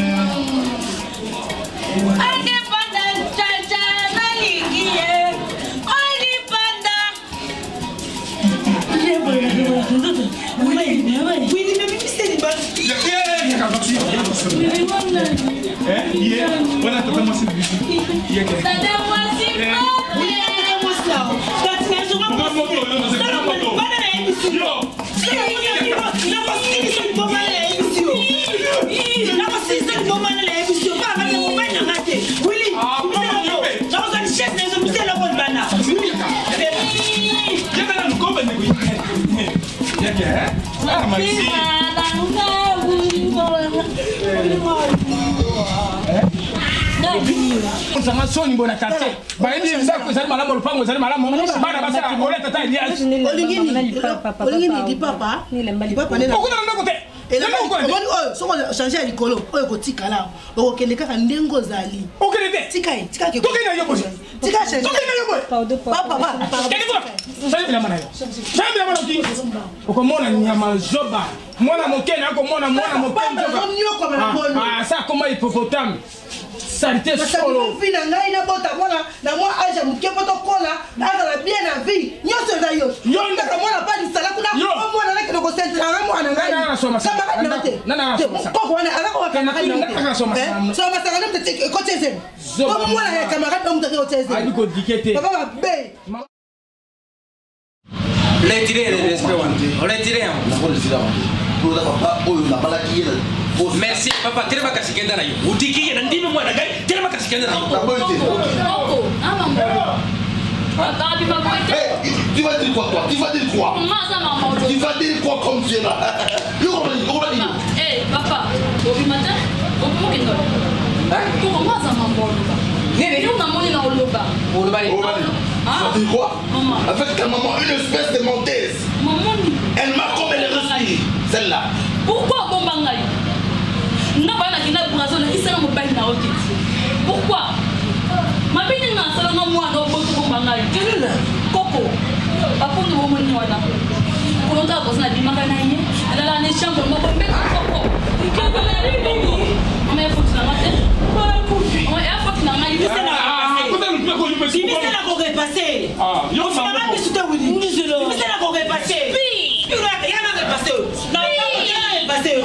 Speaker 9: Sama soni bona kate. Baidi mzako zali malamu lupango zali malamu. Bana basa oleta ta Elias.
Speaker 4: Olingini di papa. Papa nena.
Speaker 9: Okuna ndako te.
Speaker 4: Soko changer likolo. Oyo kotikala. Okende kaka ndengo zali.
Speaker 9: Okende te.
Speaker 4: Tika ke.
Speaker 9: Tokena yo bosi.
Speaker 4: Tika changer.
Speaker 9: Tokena yo bosi.
Speaker 4: Papa.
Speaker 9: Sabi la manayo. Ki. Okomona nyama zoba. Mwana mokene akomona mwana mokene zoba. Ah ça comment hippopotame. Salité solo.
Speaker 4: Fina ngai na bota mwana na mwa aja mkepo to kola na bien na vie. Nyoso za yo. Yonda ka mwana pa di sala kuna mwana na kino ko sentra na mwana ngai.
Speaker 9: Na soma.
Speaker 4: Kama na te.
Speaker 9: Na soma.
Speaker 4: Ko wana ala ko kana kana
Speaker 9: na soma.
Speaker 4: Soma sala na te ko teze. Ko mwana ya camarade na mutake ko teze.
Speaker 9: Ai ko dikete.
Speaker 4: Papa be.
Speaker 5: Retirez le respect wanti. Retirez. Merci papa, tellement que c'est quelqu'un là. Vous dites qu'il y a un dîme moi d'accord, tellement que c'est quelqu'un là.
Speaker 11: Tu vas dire quoi toi? Tu vas dire quoi? Tu vas dire quoi comme tu es là?
Speaker 7: Eh papa, au matin, au moment qu'il dort. Comment ça m'a mort? Mais nous on a monté dans le bas.
Speaker 11: Ça dit quoi? Avec ta maman, une espèce de menteuse. Elle m'a comme elle respire, celle-là.
Speaker 7: Pourquoi bon bangaï? Non, pas la guinée pour raison, il s'est en mobile na okiti. Pourquoi? Ma belle n'a pas salon moi dans beaucoup bon bangaï. Quel est Coco? Papa nous on y wana. Pour longtemps parce qu'on a dit ma canaille. Elle a la chambre moi pour mettre Coco. Il faut que la vie. Mais faut que ça mate. On est à faut que na maille. Il s'est la ko repasser. Ah, yo ça va me soutenir Willy. Il s'est la ko repasser. Il va rien à repasser. Non, rien à repasser.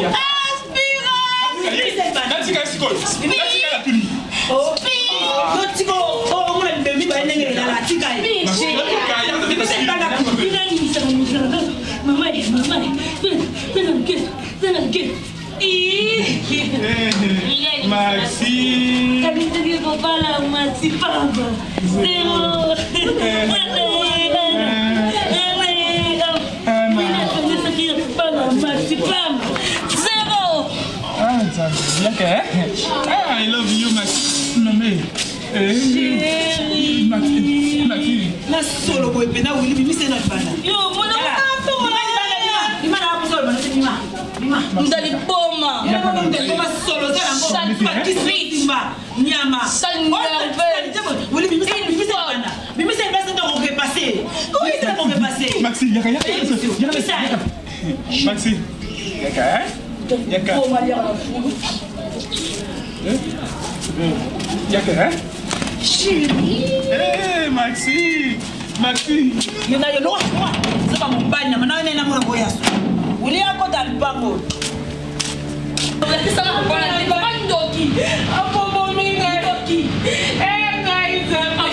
Speaker 3: I love you, Maxi. Maxi.
Speaker 10: Na solo ko epena wili mi se na bana.
Speaker 7: Yo, mona Mdali boma.
Speaker 10: Koma solo za ngo. Pati sweet ma. Nyama. Wili mi se bana. Mi se bana ndo ko repasser. Ko ise ko repasser.
Speaker 3: Maxi, yaka. Maxi. Yaka. Yaka. Hey, Maxi.
Speaker 10: Yena yo no. Saba mbanya mana nena mwana ngoya. Wili yako dalipango.
Speaker 7: Papa ndoki. Apo bomi ndoki. Eh guys.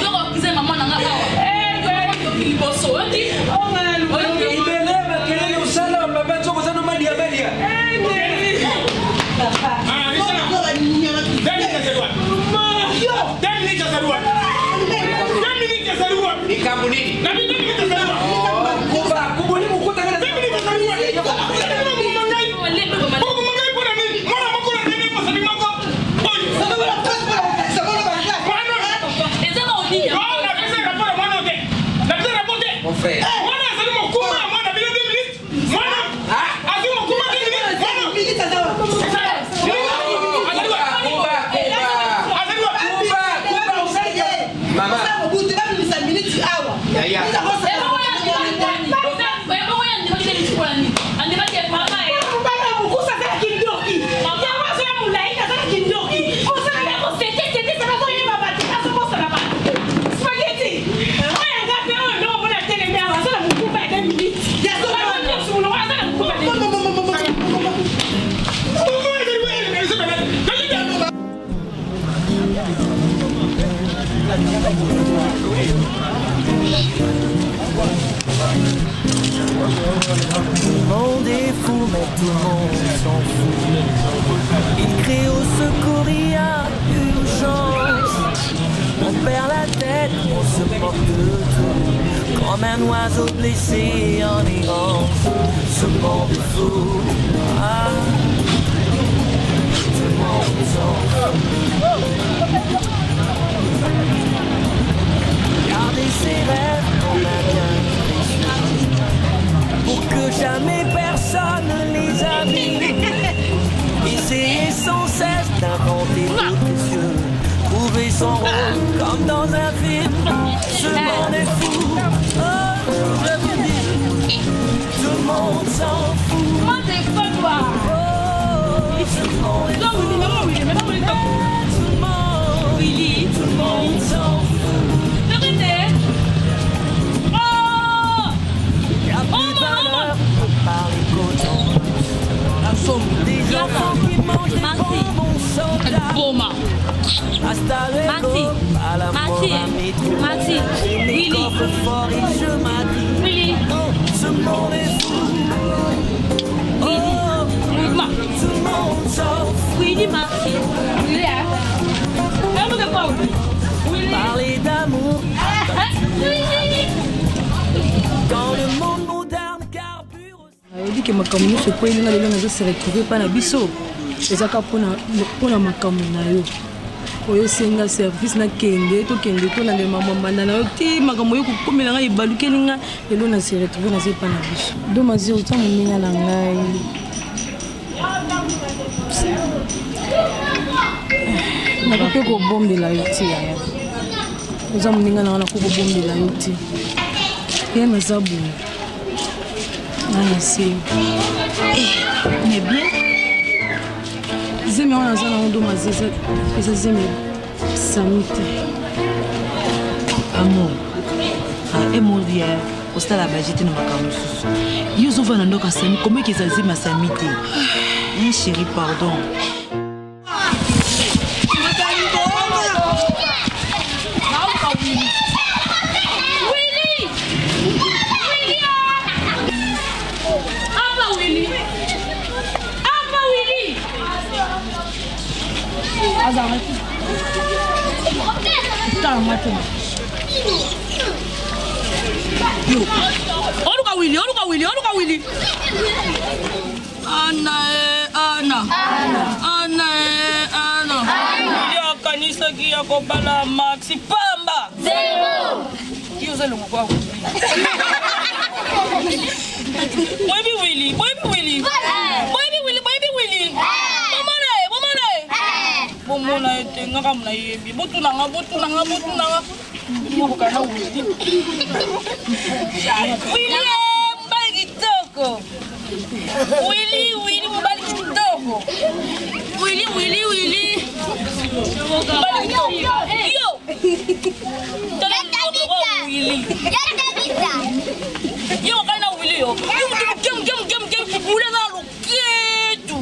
Speaker 12: porte tout, comme un oiseau blessé en errance. Ce monde est fou, ah, tout le monde s'en fout. Gardez ses rêves comme un bien précieux, pour que jamais personne ne les abîme. Essayez sans cesse d'inventer d'autres cieux, trouver son rôle comme dans un film. Ce monde est fou, oh, je vous dis, tout le monde s'en fout. Moi c'est pas toi. Oh, tout le monde est fou. Tout le monde, Willy, tout le monde s'en fout. Arrêtez. Oh, y'a plus de valeur pour parler qu'autant. Des enfants qui mangent des bonbons soldats. Hasta luego, à la
Speaker 2: Maxi,
Speaker 12: les coffres forts et je m'habille. Oh, ce monde est fou. Oh, tout le monde s'en fout.
Speaker 2: Willy, Maxi.
Speaker 12: Parler d'amour. Dans le monde moderne carbure.
Speaker 10: On dit que makambo nyonso po elinga lelo nazo se retrouver pa na biso ezaka mpona makambo na yo oyo senga service na kende tokende tolandela mambanda na yo ti makambo oyo kokomela ngai ebalukeli nga lelo na se retrouver nazo epa na biso do maziro ota moninga na ngai nakoki kobombela yo ti yaya oza moninga na nga nakoki kobombela yo ti ye naza boye nana se mais bien zemi wana aza na ondo mazeza eza zemi sami te
Speaker 13: amour emoria osala bajete na makambo mosusu yo ozovanda ndoka sami komeki eza zemi asami te chéri pardon
Speaker 7: Oluka Willy. Ana. Willy akanisa kia kopala Maxi pamba. Zero. Kiyo zelo kwa Willy. Baby Willy. Bomona etenga kamna yebi. Botunanga. Mokana Willy. Willy, mbali kitoko. Willy. Yo. Yo kana Willy yo. Gem pula na loketu.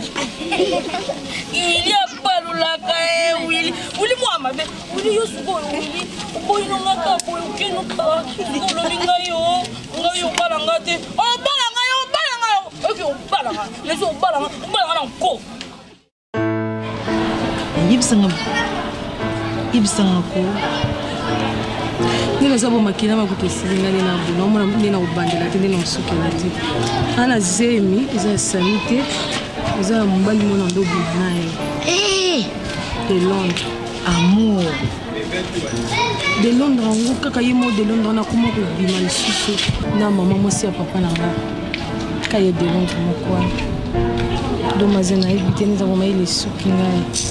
Speaker 7: Il a palula kae Willy. Willy mwama be. Willy yo suko Willy. Boy no ngaka boy ukeno ka. Ngolo lingayo. Ngayo balangate. Oh balanga. Ok, on parle là. Les autres parlent là encore.
Speaker 13: Ibsanga ko.
Speaker 10: Nina sabo makina makuto silinga nina buno mona nina ubandela tende na usukela ti. Ana zemi iza sanite. Iza mbali mona ndo binaye. De Londres.
Speaker 13: Amour.
Speaker 10: De Londres ngo kaka yimo de Londres na kuma ko bima lisusu na mama mosi ya papa na nga. Kaye de Londres mokwa. Do mazena éviter nous avons mis les soukinga.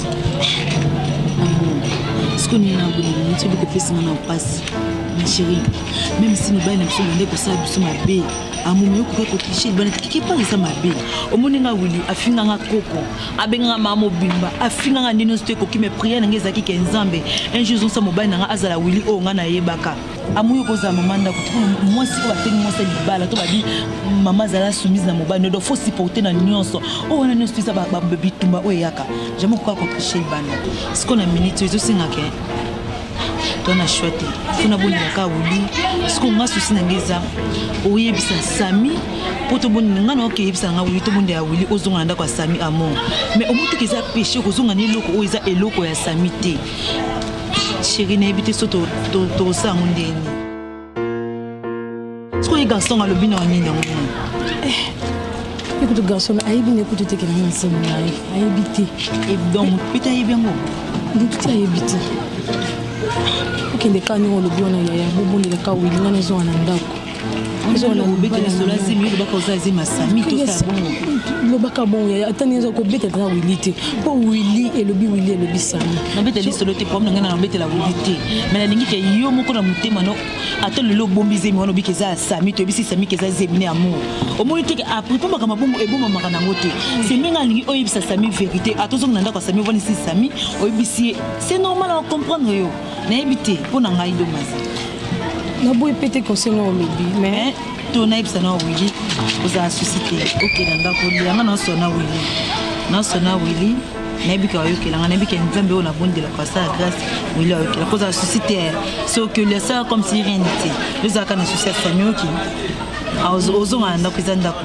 Speaker 13: Ce qu'on y a na boulot, tu veux que personne n'en passe. Ma chérie, même si nous baillons sur le nez pour ça sur ma baie. Amume ko ko cliché bana kiki pa za mabe omoninga Willy afinga nga koko abenga mama bimba afinga nga nino ste ko ki me prière ngeza ki kenzambe un jour on sa mobile nga azala Willy o nga na yebaka amuyo ko za mama nda ko moi si ko bateni moi sa libala to ba di mama zala soumise na mobile no do faut supporter na nyonso o wana no ste sa ba bitumba o yaka jamais ko ko cliché bana ce qu'on a minute zo singa ke tona chouette funa bonela ka Willy ce qu'on a souci na ngeza oyebisa Sami poto bonninga no ke yebisa nga Willy to bonde ya Willy ozonga ndako ya Sami amour mais omutu keza péché kozonga ni loko o eza eloko ya Sami te chérie na ebité so to sango ndeni Est-ce que les garçons ont le bien en ligne?
Speaker 2: Écoute, garçon, aïe, écoute, tu es quelqu'un ensemble, aïe, habité.
Speaker 13: Et donc, peut-être aïe bien bon.
Speaker 2: Donc, tu es habité. Ok, les cas, nous, on le bien, on a bon, les cas où ils ont un andako.
Speaker 13: Ils ont un bête de cela, c'est mieux de pas causer à ma famille, tout ça bon.
Speaker 2: Le bac bon, il y a tant de bête à la Willy. Pour Willy et le Willy et le Bissam.
Speaker 13: La bête de solo, tu peux me gagner la bête de la Willy. Mais la ligne qui est yo, mon qu'on a monté, mano. Attends le lobo bizé, mon obi qui est à Sami, tu es ici, Sami qui est à Zemine amour. Au moins, tu es après, pas ma bon et bon, ma canamote. C'est même un ligne, oh, il s'est Sami vérité. Attention, on a d'accord, Sami, on ici, Sami, oh, ici. C'est normal à comprendre, yo. N'habitez, pour n'en aller dommage.
Speaker 2: La boue est pété concernant le lobby, mais
Speaker 13: ton aïe, ça n'a Willy, vous a suscité. Ok, dans la non, son Willy. Non, son Willy. N'habitez pas, ok, la n'habitez pas, on a bon de la passe à grâce. Willy, la cause a suscité. C'est que le ça comme si rien n'était. Nous avons un souci à famille qui a osé en avoir pris un d'accord.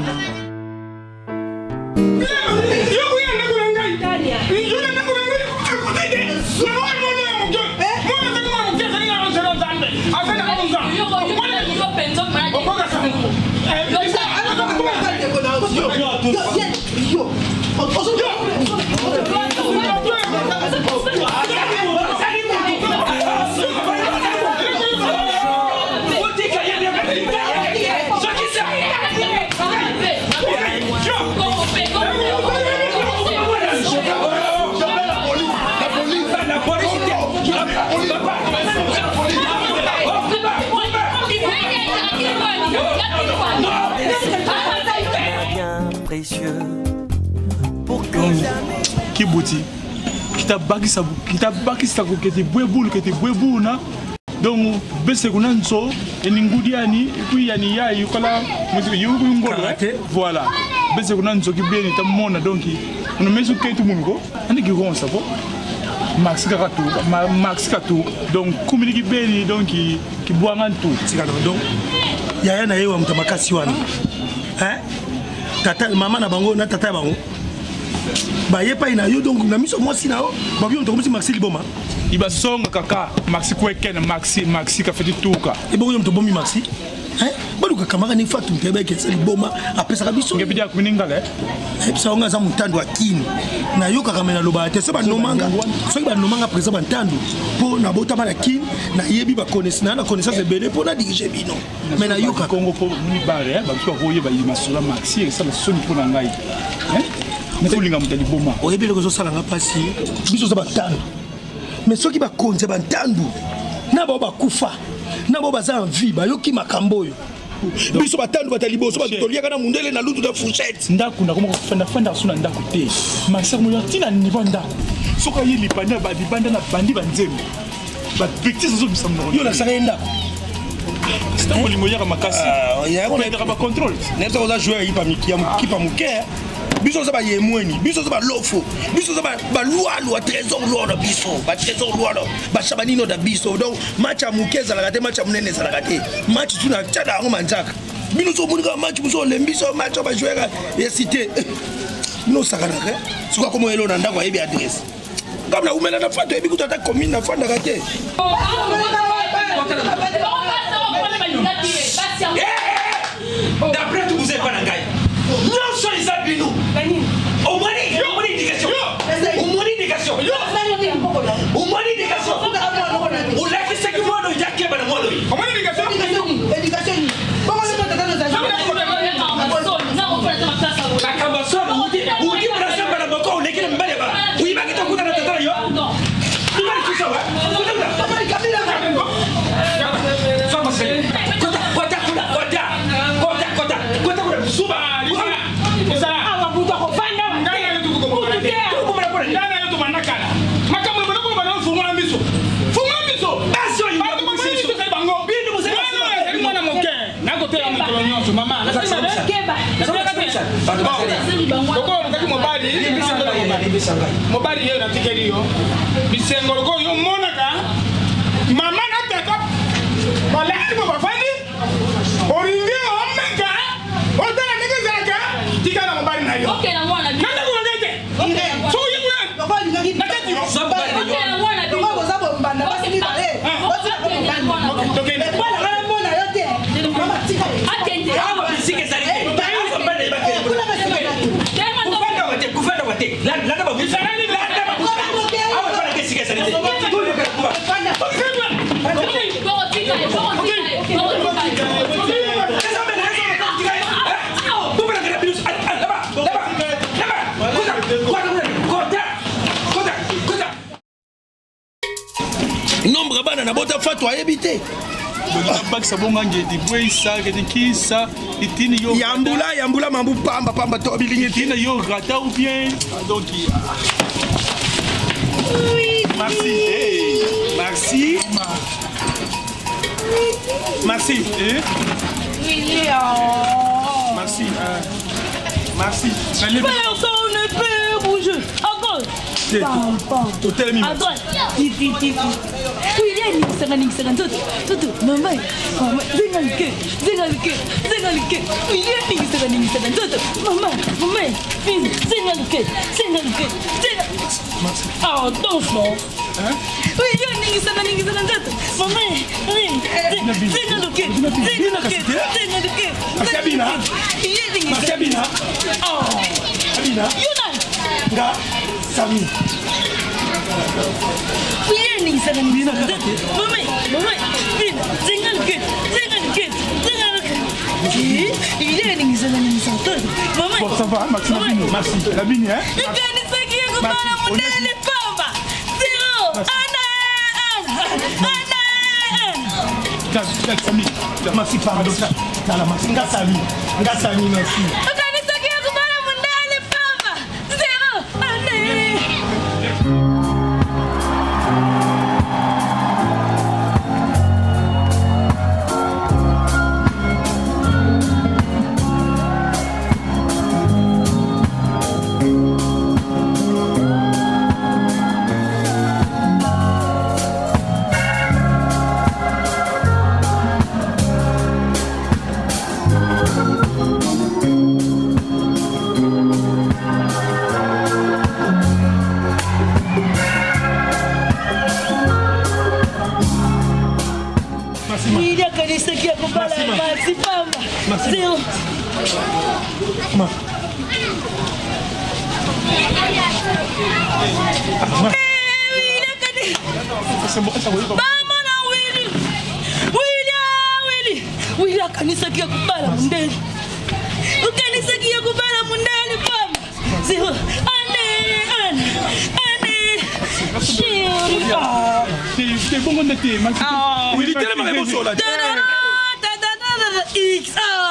Speaker 3: Qui bouti, qui t'a bâti ça, qui était boule, qui était boule, na. Donc, bese kuna nso, et n'ingoudiani, et puis yani ya, yukola, voilà. Bese kuna nso qui bien est à mon donc, on met sur tout le monde, on est qui rond ça, Max Katou, donc, communiquer bien, donc, qui boit en tout.
Speaker 6: Donc, il y a un aïe ou un tamakasiwan. Hein? Tata, maman na bango, na tata bango. Bah y'a pas une aïe donc on a mis sur moi si là-haut. Bah oui on tombe sur Maxi Liboma.
Speaker 3: Il va sonner kaka, Maxi Kweken, Maxi qui a fait du tout ka.
Speaker 6: Et bon on tombe sur Maxi. Hein? Bah le camarade n'est pas tout Québec et c'est Liboma après ça rabisso.
Speaker 3: Qu'est-ce que tu as connu ngale?
Speaker 6: Et puis ça on a ça montando à Kin. Na yo karamena loba te c'est pas nomanga. C'est pas nomanga présent montando. Pour na bota ma Kin na yebi ba connaissance na connaissance belé pour na diriger bino. Mais na yo ka
Speaker 3: Congo pour ni barre ba so voyer ba yima sur la Maxi et ça le sonne pour na ngai. Hein? Mukulinga mutali boma.
Speaker 6: Oyebele ko so sala nga pasi. Biso za batando. Mais ceux qui ba konze bantandu na ba kufa. Na ba za en vie ba yo ki makambo yo. Biso batandu batalibo so ba toliaka na mundele na lutu da fourchette.
Speaker 3: Ndaku na koma fanda suna ndaku te. Maxi mo yatina ni banda. Soka yeli banda ba di banda na bandi banzembe. Ba victimes zo bisamno.
Speaker 6: Yo la sarenda.
Speaker 3: C'est un peu le makasi.
Speaker 6: Il y a
Speaker 3: un contrôle.
Speaker 6: N'est-ce pas jouer qui pas mouké. Biso za ba yemweni, biso za ba lofo, biso za ba lualo trésor lualo biso, ba trésor lualo, ba shabanino da biso. Donc match a mukeza la gate, match a munene la gate. Match tu na tchada ngo manzaka. Bino so munika match muso lembiso match ba jouer et cité. Bino sakana ke. Siko comme elo na ndako yebi adresse. Comme na umela na fata yebi kutata commune na fanda gate.
Speaker 5: D'après tout vous êtes pas dans gaï. Non, soyez les abinous. Au moins d'éducation. Au moins d'éducation. Au moins d'éducation. Au lac de ce que moi, il y a qui est dans moi. Au moins d'éducation. Éducation. Comment c'est que tu as dans la Cambasson, ou dit pour la semaine à la boca, on est qui le mbele ba. Oui, il va quitter pour la tata yo. Tu vas tout ça,
Speaker 9: mobali yo na tikeli yo bisengo loko yo monaka mama na teka balaki mo bafandi oringi omeka otala ndenge zaka tika na mobali na yo
Speaker 7: okay na mwana bi
Speaker 9: nanda ko ngete so yimwe bafandi ngaki nakati yo
Speaker 7: okay na mwana bi
Speaker 4: ko za bo mbanda basi ni bale basi ko mbanda
Speaker 9: okay
Speaker 4: bala bala mona yo te mama tika
Speaker 5: masike ezali te kufanda wate landa babusalani landa babusalani awa fana ke sike ezali te
Speaker 6: nombre bana na bota fatwa habité
Speaker 3: bakisa bongange dibwisa kedikisa itini yo
Speaker 6: yambula mambu pamba to bilingi
Speaker 3: itini yo rata ou bien donc merci merci merci merci merci
Speaker 7: personne ne peut bouger encore à droite William tout maman zengalike William tout maman zengalike ah attention William tout maman
Speaker 6: Sami.
Speaker 7: William
Speaker 3: bon, ça va, Maxime, merci. La bini, hein?
Speaker 6: Merci, pardon. Merci.
Speaker 7: William kanisaki ya kubala mundele. Ukanisaki ya kubala mundele pamba. Zero. Ane.
Speaker 3: C'est bon on était Maxime.
Speaker 6: Oui, il était là mais bon sur la.
Speaker 7: X.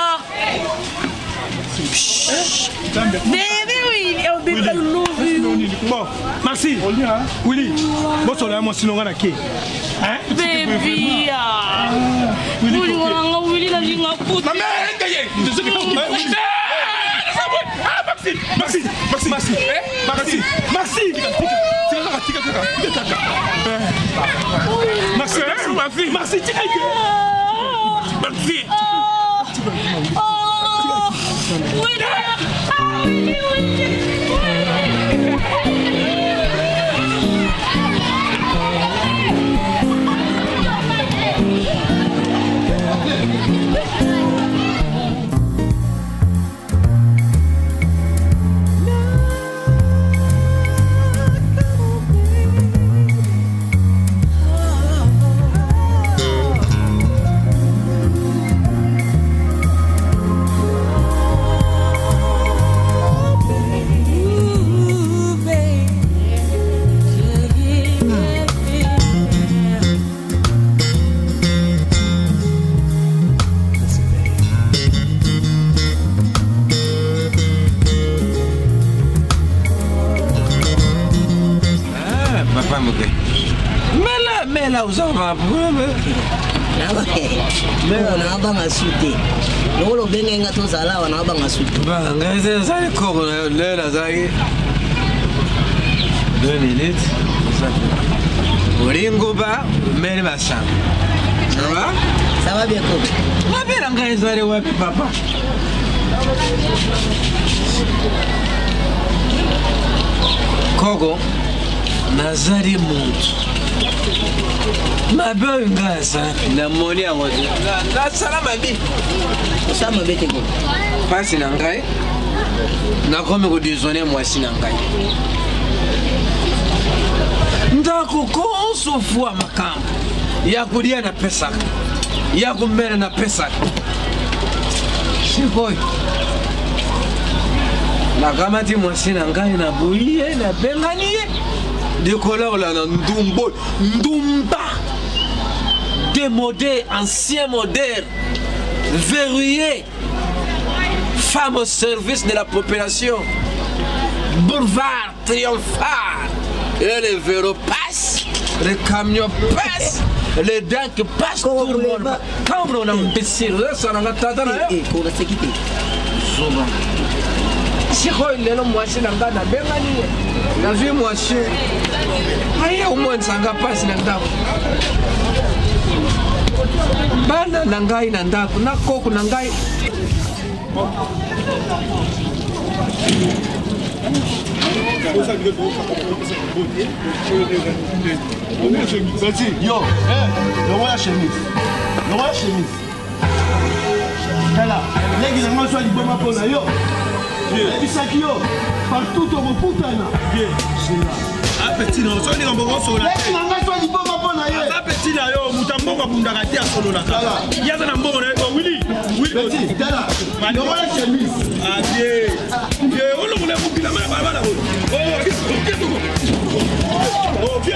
Speaker 7: Baby Willy, I love you.
Speaker 6: Bon, merci. Willy. Bon sur la moi sinon on a qui? Hein?
Speaker 7: Baby. Willy on a Willy la ligne à foutre.
Speaker 6: Maman,
Speaker 14: Mela uzava problème.
Speaker 4: Na banga sute. Lolo benga nga tozala wana banga sute.
Speaker 14: Ba ngaze za ko lela zaki. 2 minutes. Oringo ba mele basha. Ça va?
Speaker 4: Ça va bien ko.
Speaker 14: Ma bela ngaze wale wapi papa? Kogo nazari muntu mabe ngasa na moni yango na sala mabe
Speaker 1: ça mabe te ko
Speaker 14: pasi na ngai na komi ko désolé mwasi na ngai ndako konso fwa makambo ya kulia na pesa ya kumbele na pesa sikoi na kamati mwasi na ngai na buiye na benganie de couleur là ndumba démodé ancien modèle verrouillé femme au service de la population boulevard triomphal et les vélos passent les camions passent les dingues passent tout le monde quand on a un imbécile ça n'a pas tata là
Speaker 1: pour la sécurité
Speaker 14: si il est là moi c'est dans la benganie la vie moi c'est aïe au moins ça va passer dans ndako bana na ngai na ndako na koko na ngai
Speaker 6: yo la chemise Kala, les gens sont les bons pour la yo. Bisaki yo, partout au Boputana. Bien, c'est là. Ah petit non, ça les gens sont là. Les gens sont les bons pour la yo. Ah petit là yo, mutambo kwa bundagati à solo la kala. Yaza na mbongo na Willy. Petit, Kala. Yo la chemise. Ah bien. Bien, on le voulait pour la main là. Oh, bien.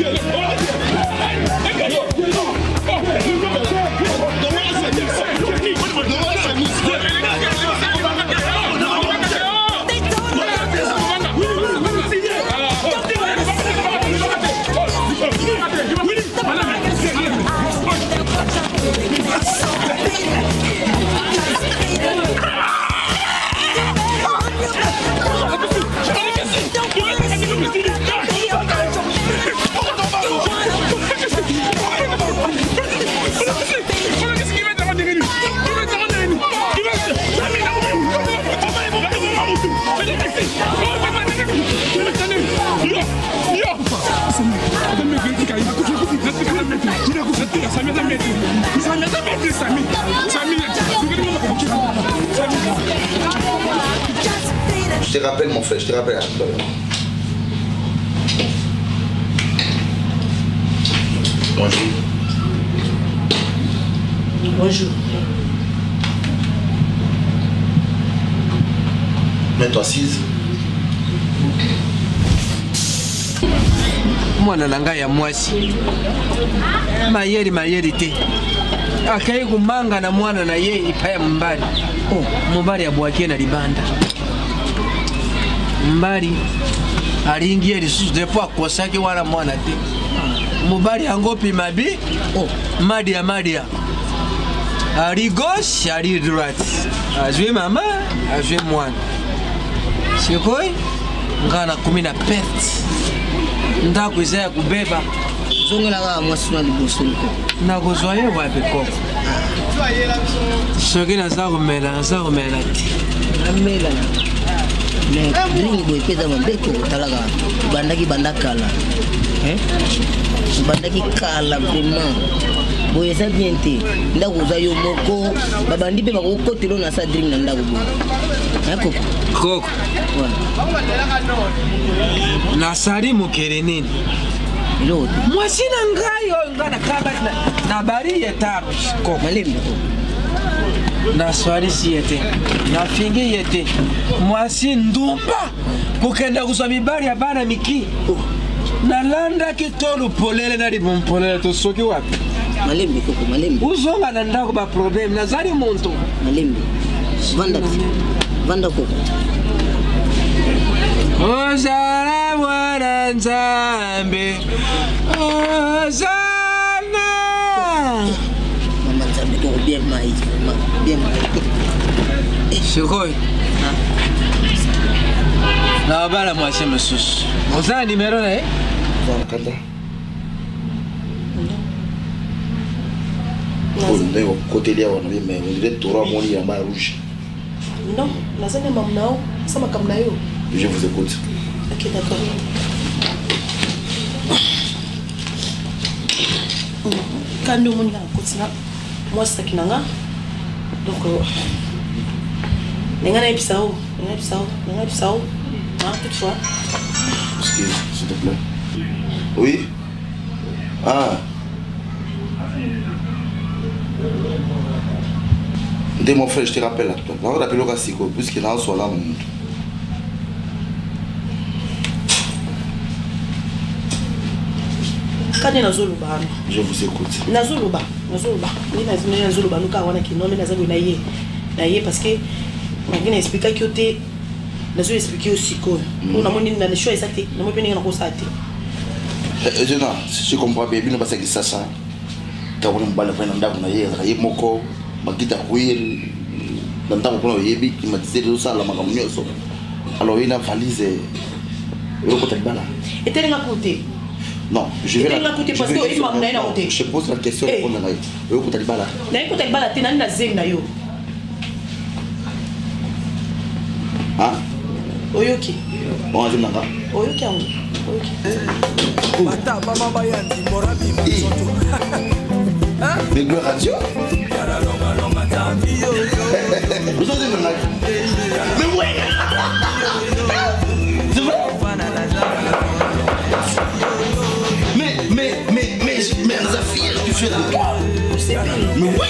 Speaker 11: Je te rappelle mon frère, je te rappelle. Bonjour.
Speaker 4: Bonjour.
Speaker 11: Mets-toi assise.
Speaker 14: mwana na ngai ya mwasi mayeri te akai kumanga na mwana na ye ipaya mbali mbali ya bwakie na libanda mbali alingie lisusu depo akosaki wala mwana te mubali angopi mabi madia ali gauche ali droite azwi mama azwi mwana sikoi ngana kumi na pete ndako eza ya kubeba
Speaker 1: zongelaka mwasi na liboso liko
Speaker 14: nakozwa ye wapi koko soki naza komela te
Speaker 1: namela mais ndenge boye peza mabeko talaka bandaki bandakala bandaki kala vraiment boye eza bien te ndako oza yo moko babandi mpe bakokotelo na sa drink na ndako boye
Speaker 14: koko nasali mokele nini mwasi na ngai oyo nga nakabati na bari yetaro
Speaker 1: malembe
Speaker 14: naswalisi ye te nafingi ye te mwasi ndumba kokenda kozwa mibali ya bana miki nalandaki to lupolele na libompolele tosoki wapi
Speaker 1: malembe koko malembe
Speaker 14: uzonga na ndako baprobleme nazali muntu
Speaker 1: malembe vanda koko
Speaker 14: ozala mwana nzambe ozala
Speaker 1: mama nzambe koko bien mai
Speaker 14: sikoyo nabala mwasi mosusu ozala nimero na ye
Speaker 11: ndenge okoteli awa na mais on dirait toro amoni yamba ya rouge.
Speaker 10: Non, naza na mamu nao sa makambo na yo.
Speaker 11: Je vous écoute.
Speaker 10: Ok, d'accord.
Speaker 13: Quand on continue, moi c'est ça qui n'a pas. Donc, les gens n'aiment ça. Toutefois.
Speaker 11: Excuse, s'il te plaît. Oui. Ah. Dès mon frère, je te rappelle là. On va rappeler au Cassico, puisqu'il est en soi là. Je vous écoute.
Speaker 13: Nazuluba. Nazuluba. Nous avons parce que je vais expliquer que je vais expliquer aussi que nous avons des choses exactes. Nous avons des choses
Speaker 11: si je comprends bien, je sais que ça ça. Quand on va le faire dans la vie, il y a moko, magita kuil, dans ta moko yebi qui m'a dit de ça la magamioso. Alors il a valise et le côté bala.
Speaker 13: Et t'es là côté.
Speaker 11: Non, je vais
Speaker 13: la côté parce que il m'a donné la côté.
Speaker 11: Je pose la question pour la vie. Le côté bala.
Speaker 13: Le côté bala t'es dans la zone na yo.
Speaker 11: Ah.
Speaker 13: Oyoki.
Speaker 11: Bon, on a
Speaker 13: Oyoki ango.
Speaker 12: Bata mama bayandi morabi basoto.
Speaker 11: Mais gloire à Dieu. Vous avez une live. Mais ouais. C'est vrai. Mais Zafir, tu fais de toi. Mais ouais.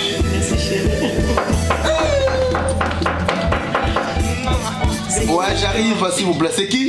Speaker 11: Ouais, j'arrive, s'il vous plaît. C'est qui?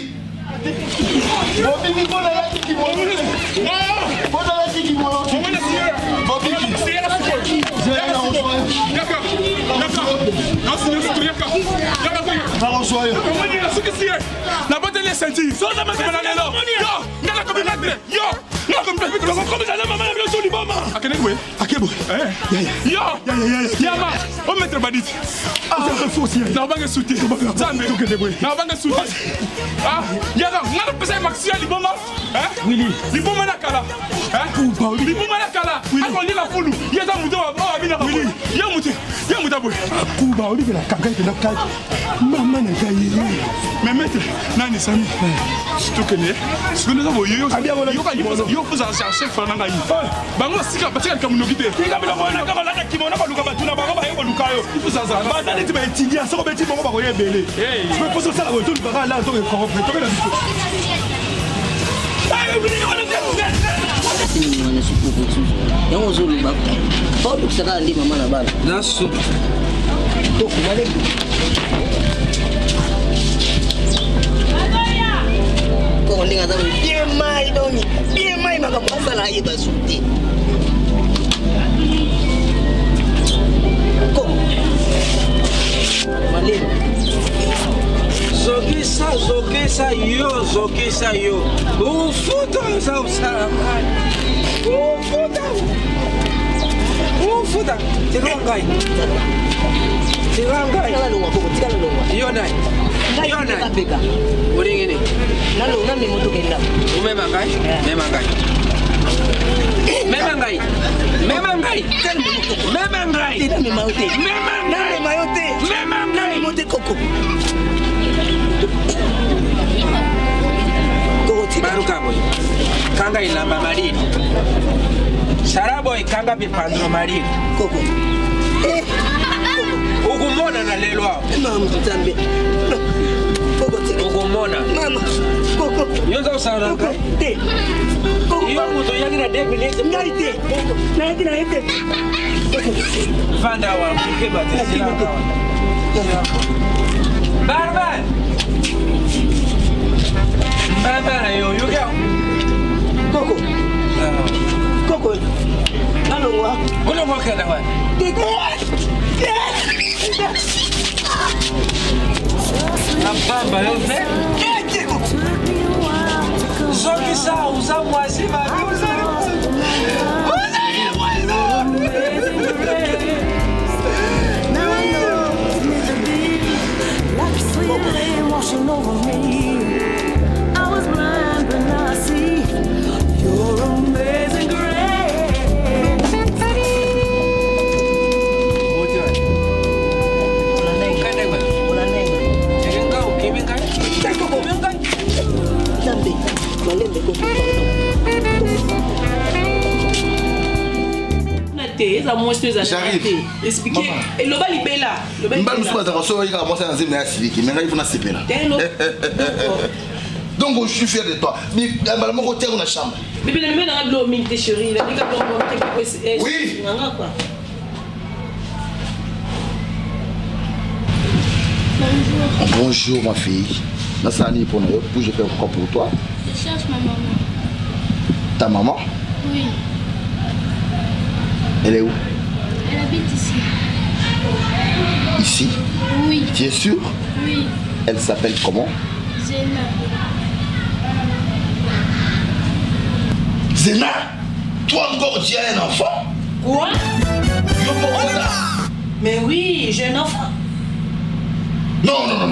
Speaker 3: Mais maître, nani sami. Surtout que nous avons eu chef Frananga. Bango sika parce que comme nous guider. Il a la kimono ba luka batuna ba ba yebo lukayo. Il faut ça. Ba dali ti ba étudier, ça ba ti bango ba ko yebele. Je me pose ça la retour ba là to corrompre. To la biso.
Speaker 4: Yango zuluba. Paulo saka ndi mama na bana.
Speaker 14: Naso.
Speaker 4: To kumale. Ko ndinga za bien mai doni. Bien mai makapasa la yeba suti. Ko. Male. Zokisa yo. Ufuta za usara. Ufuta. Tirangai. Tikala longwa. Yonai. Uringini. Nalo moto kenda. Umemangai? Memangai. Ina mayote. Nale mote koko.
Speaker 14: Baruka boy. Kanga ilamba marino. Saraboy kanga bipandro marino.
Speaker 4: Koko.
Speaker 14: Ugumona na lelo hapo.
Speaker 4: Mama mtambe. Koko te.
Speaker 14: Ugumona.
Speaker 4: Mama. Koko.
Speaker 14: Yoza usara.
Speaker 4: Koko te. Koko.
Speaker 14: Iyo muto yagira debilete.
Speaker 4: Ngaite. Naite. Koko.
Speaker 14: Fanda wa kukeba tesila. Barban. Barban yo yuga.
Speaker 4: Koko. Koko. Nalongwa.
Speaker 14: Ulongwa kana wa. Napamba yo fe. Zokisa uza mwazima.
Speaker 12: Washing over me, I was blind but now I see your amazing grace.
Speaker 5: te eza mwasi to ezalaka te explique eloba libela
Speaker 11: mbala mosusu bazaka so oyika mwasi na nzembo ya siliki me ngai mpona sepela donc je suis fier de toi mbala moko tiako na chambre
Speaker 5: bibila meme nanga bilo mingi te chéri labika
Speaker 11: oui
Speaker 5: nanga quoi
Speaker 11: bonjour ma fille nasani pour nous pour je fais quoi pour toi
Speaker 15: je cherche ma maman
Speaker 11: ta maman
Speaker 15: oui
Speaker 11: elle est où
Speaker 15: elle habite ici
Speaker 11: ici
Speaker 15: oui
Speaker 11: tu es sûr
Speaker 15: oui
Speaker 11: elle s'appelle comment
Speaker 15: Zena
Speaker 11: Zena toi encore tu as un enfant
Speaker 4: quoi mais oui j'ai un enfant
Speaker 11: non,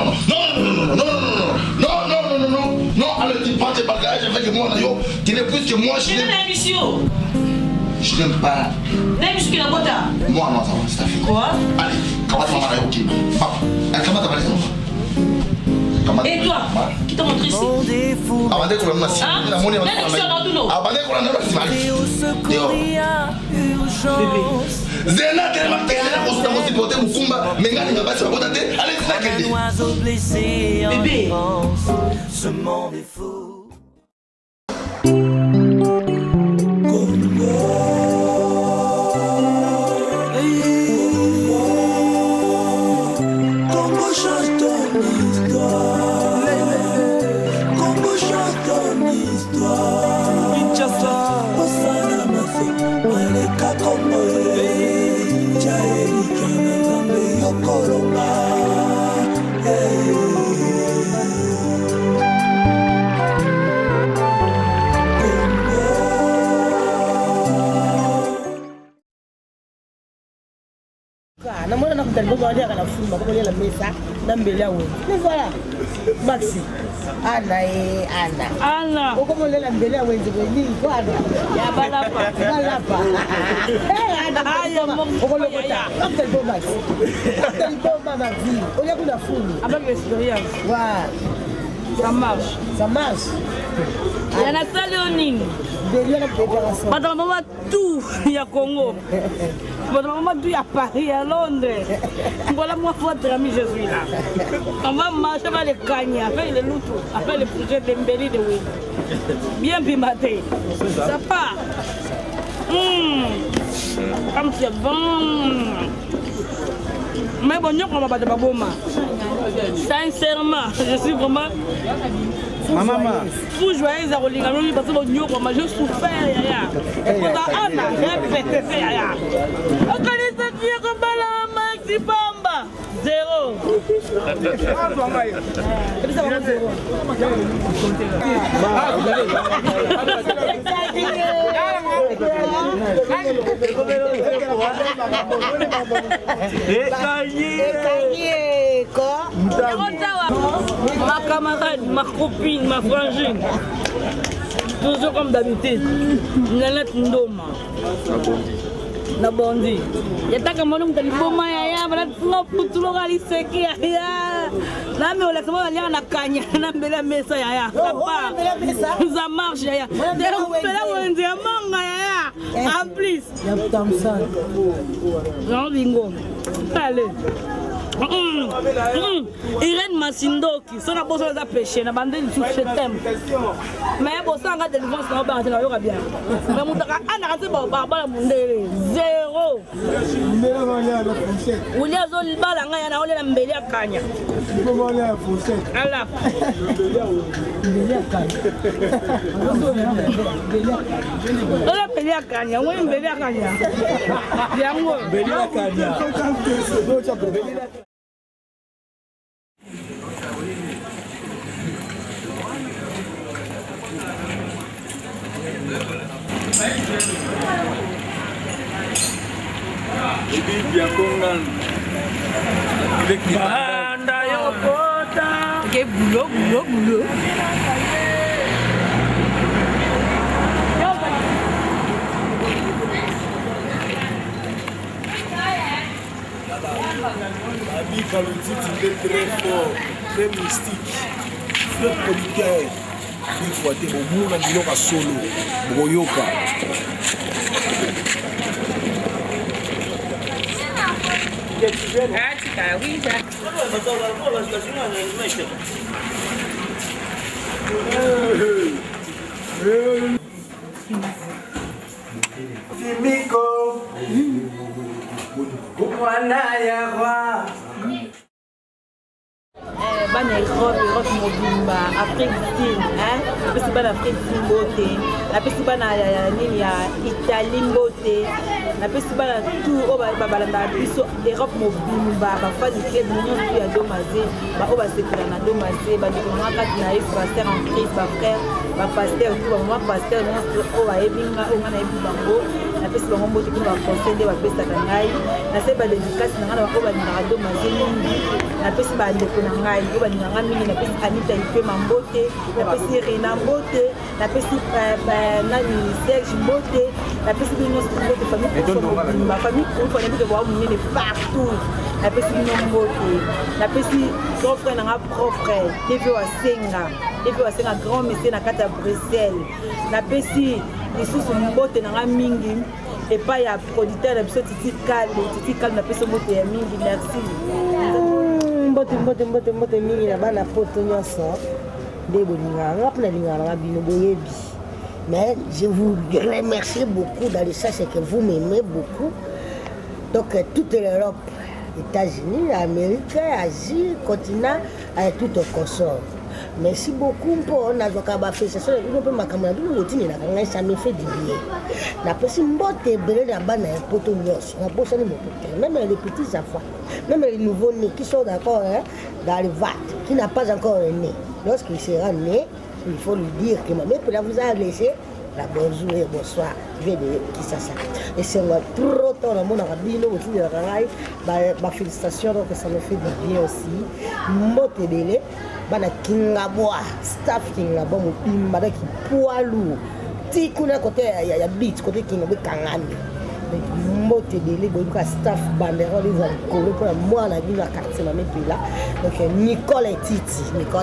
Speaker 11: allez, tu prends tes bagages avec moi, tu n'es plus que moi, je n'aime pas. Moi, non, ça va, c'est ta fille.
Speaker 4: Quoi?
Speaker 11: Allez, comment tu vas m'arrêter, ok? Comment tu vas aller?
Speaker 4: Et toi? Qui t'a montré ici?
Speaker 11: Abandé qu'on a
Speaker 4: hein?
Speaker 11: Zena tellement qu'elle a supporté Mukumba, mais elle n'a pas supporté. Allez, c'est
Speaker 4: bébé.
Speaker 12: Ce monde est fou.
Speaker 16: Congo change ton histoire. Congo change ton histoire. Kinshasa, Osana Maso, Maleka Congo.
Speaker 4: namona nakutali baliaka na fumba kokolela mesa na mbele ya wenze mais voilà maxi ana ana okomolela mbele ya wenze bweni kwana ya balapa okolokota nakutali bo maxi nakutali bo mama vie olia kuna fulu
Speaker 7: avec l'expérience
Speaker 4: ouais ça marche
Speaker 7: ya nasali o nini bato mama tout ya Congo bato mama tout ya Paris ya Londres voilà moi votre ami je suis là on va marcher avec les Kanya avec les Lutu avec les projets de Mbeli de Win bien pimenté ça part comme c'est bon mais bon nous on va pas de baboma sincèrement je suis vraiment
Speaker 17: maman
Speaker 7: vous joyeux à Rolinga parce que nous on je souffert yaya ana répété yaya on connaît ça dire que bala maxi bamba zéro ma camarade, ma copine, ma frangine, toujours comme d'habitude, Nanette Ndoma. Na bondi. Yataka mwana mtaliboma yaya, bala tunga putulo gali seki yaya. Na me ola kama wali na kanya na mbele mesa yaya. Papa. Ça marche yaya. Dela wenze manga yaya. En plus.
Speaker 4: Ya Thompson.
Speaker 7: Jean Bingo. Allez. Irène Masindoki, son abosso da pêché, na bande du je t'aime. Mais bon, ça a des défenses dans le bar, ça va bien. Mais mon gars, on a raté pour Barbara Mundere, zéro. On y a zone bala, on a la mbeli à Kanya. Allah. On a mbeli à Kanya, on a mbeli à Kanya. Bien, mbeli à Kanya.
Speaker 17: Bien Congan. Avec
Speaker 7: Banda Yokota. Quel boulot.
Speaker 6: Ami Kaloutit, il est très fort, très mystique, très producteur. Il faut être bon, on a dit solo, Boyoka.
Speaker 16: Fimiko mwana ya roi
Speaker 13: bana Europe mobimba Afrique du Sud napesi bana Afrique du Sud mbote napesi bana nini ya Italie mbote napesi bana tout oyo babalanda biso Europe mobimba bafani club nyonso ya domaze oyo basepela na domaze bandeko na kati na yesu pasteur en Christ bafrère bapasteur tout bamama pasteur nyonso oyo bayebinga oyo nga nayebi bango napesi bango mbote mpona baconseil nde bapesaka ngai nasali badedikasi na ngai na oyo balingaka domaze mingi napesi bandeko na ngai oyo balingaka mingi napesi Anita Ipema mbote napesi Rena mbote napesi nani Serge mbote napesi bino nyonso mbote famille kufa nayebi boa monene partout napesi bino mbote napesi grand frère nanga propre devi wasenga grand monsieur na kati ya Bruxelles napesi lisusu mbote nanga mingi epai ya producteur na biso Titi Kalme napesi mbote ya mingi merci
Speaker 4: mbote mingi na bana poto nyonso nde bolinganga mpona lingaka nanga bino boyebi. Mais je vous remercie beaucoup dans le sens que vous m'aimez beaucoup. Donc toute l'Europe, États-Unis, Amérique, Asie, continent, tout au consort. Merci beaucoup pour notre manifestation. Ça me fait du bien. La personne est belle là-bas, même les petits enfants, même les nouveaux-nés qui sont encore dans le VAT, qui n'a pas encore né. Lorsqu'il sera né, il faut lui dire que ma mère vous a laissé la bonjour et bonsoir. Je vais de qui ça. Et c'est trop tard dans mon arabino aussi de travail. Ma félicitation, donc ça me fait du bien aussi. Mote belé, bana kingaboa, staff kingaboa, mon pimba qui poids lourd. Ti kuna côté ya beat côté kingaboa kangani. Mote belé, bon staff bandera les alcool pour moi la vie la carte ma mère là. Donc Nicole et Titi.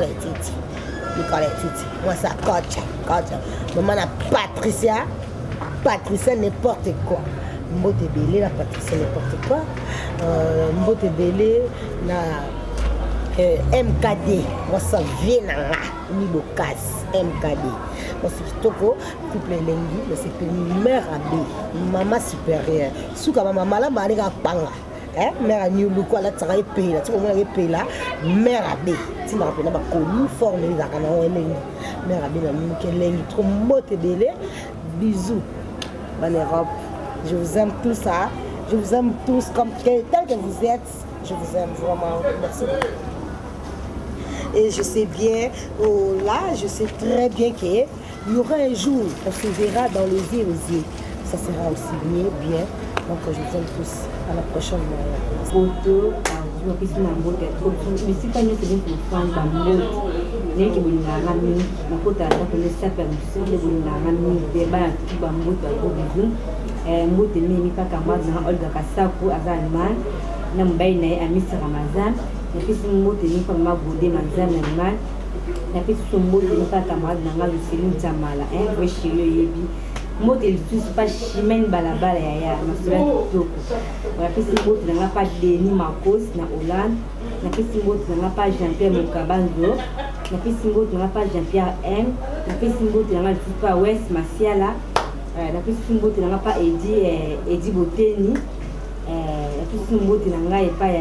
Speaker 4: Moi ça coach. Maman la Patricia n'importe quoi. Mbote belé la Patricia n'importe quoi. Mbote belé na MKD. Moi ça vient na Nibokas MKD. Moi c'est kitoko couple lengi, mais c'est mère abbé, maman supérieure. Souka maman la balinga panga. Mère New Luko la travaille pays là, tu vois pays là, mère abbé. Tu m'as rappelé ma connu forme les akana wenengi. Mère abbé na mikelengi trop mote belé. Bisous. Bonne Europe. Je vous aime tous ça. Je vous aime tous comme tel que vous êtes. Je vous aime vraiment. Merci beaucoup. Et je sais bien, je sais très bien qu'il y aura un jour, on se verra dans les yeux aux yeux. Ça sera aussi bien. Donc je vous aime tous. À la prochaine photo. Je suis mais si pas une seconde pour prendre ma mode, les qui vont la ramener, ma pote a appelé ça comme ça, les vont la ramener, des balles, tout bas mode, à gros bisous. Mode n'est pas qu'à moi dans Olga Kassakou, à Zalman, Nambaïna, à Miss Ramazan, la piste mode n'est pas ma bodé, Mazan, Naman, la piste mode n'est pas qu'à moi dans la Céline Tamala, oui, chez le Yebi. Moi, je ne suis pas chimène balabala ya masura toko. La piste mot n'a pas Denis Marcos na Hollande. La piste mot n'a pas Jean-Pierre Mokabanzo. La piste mot n'a pas Jean-Pierre M. La piste mot n'a pas West Masiala. La piste mot n'a pas Eddie Boteni. La piste mot n'a pas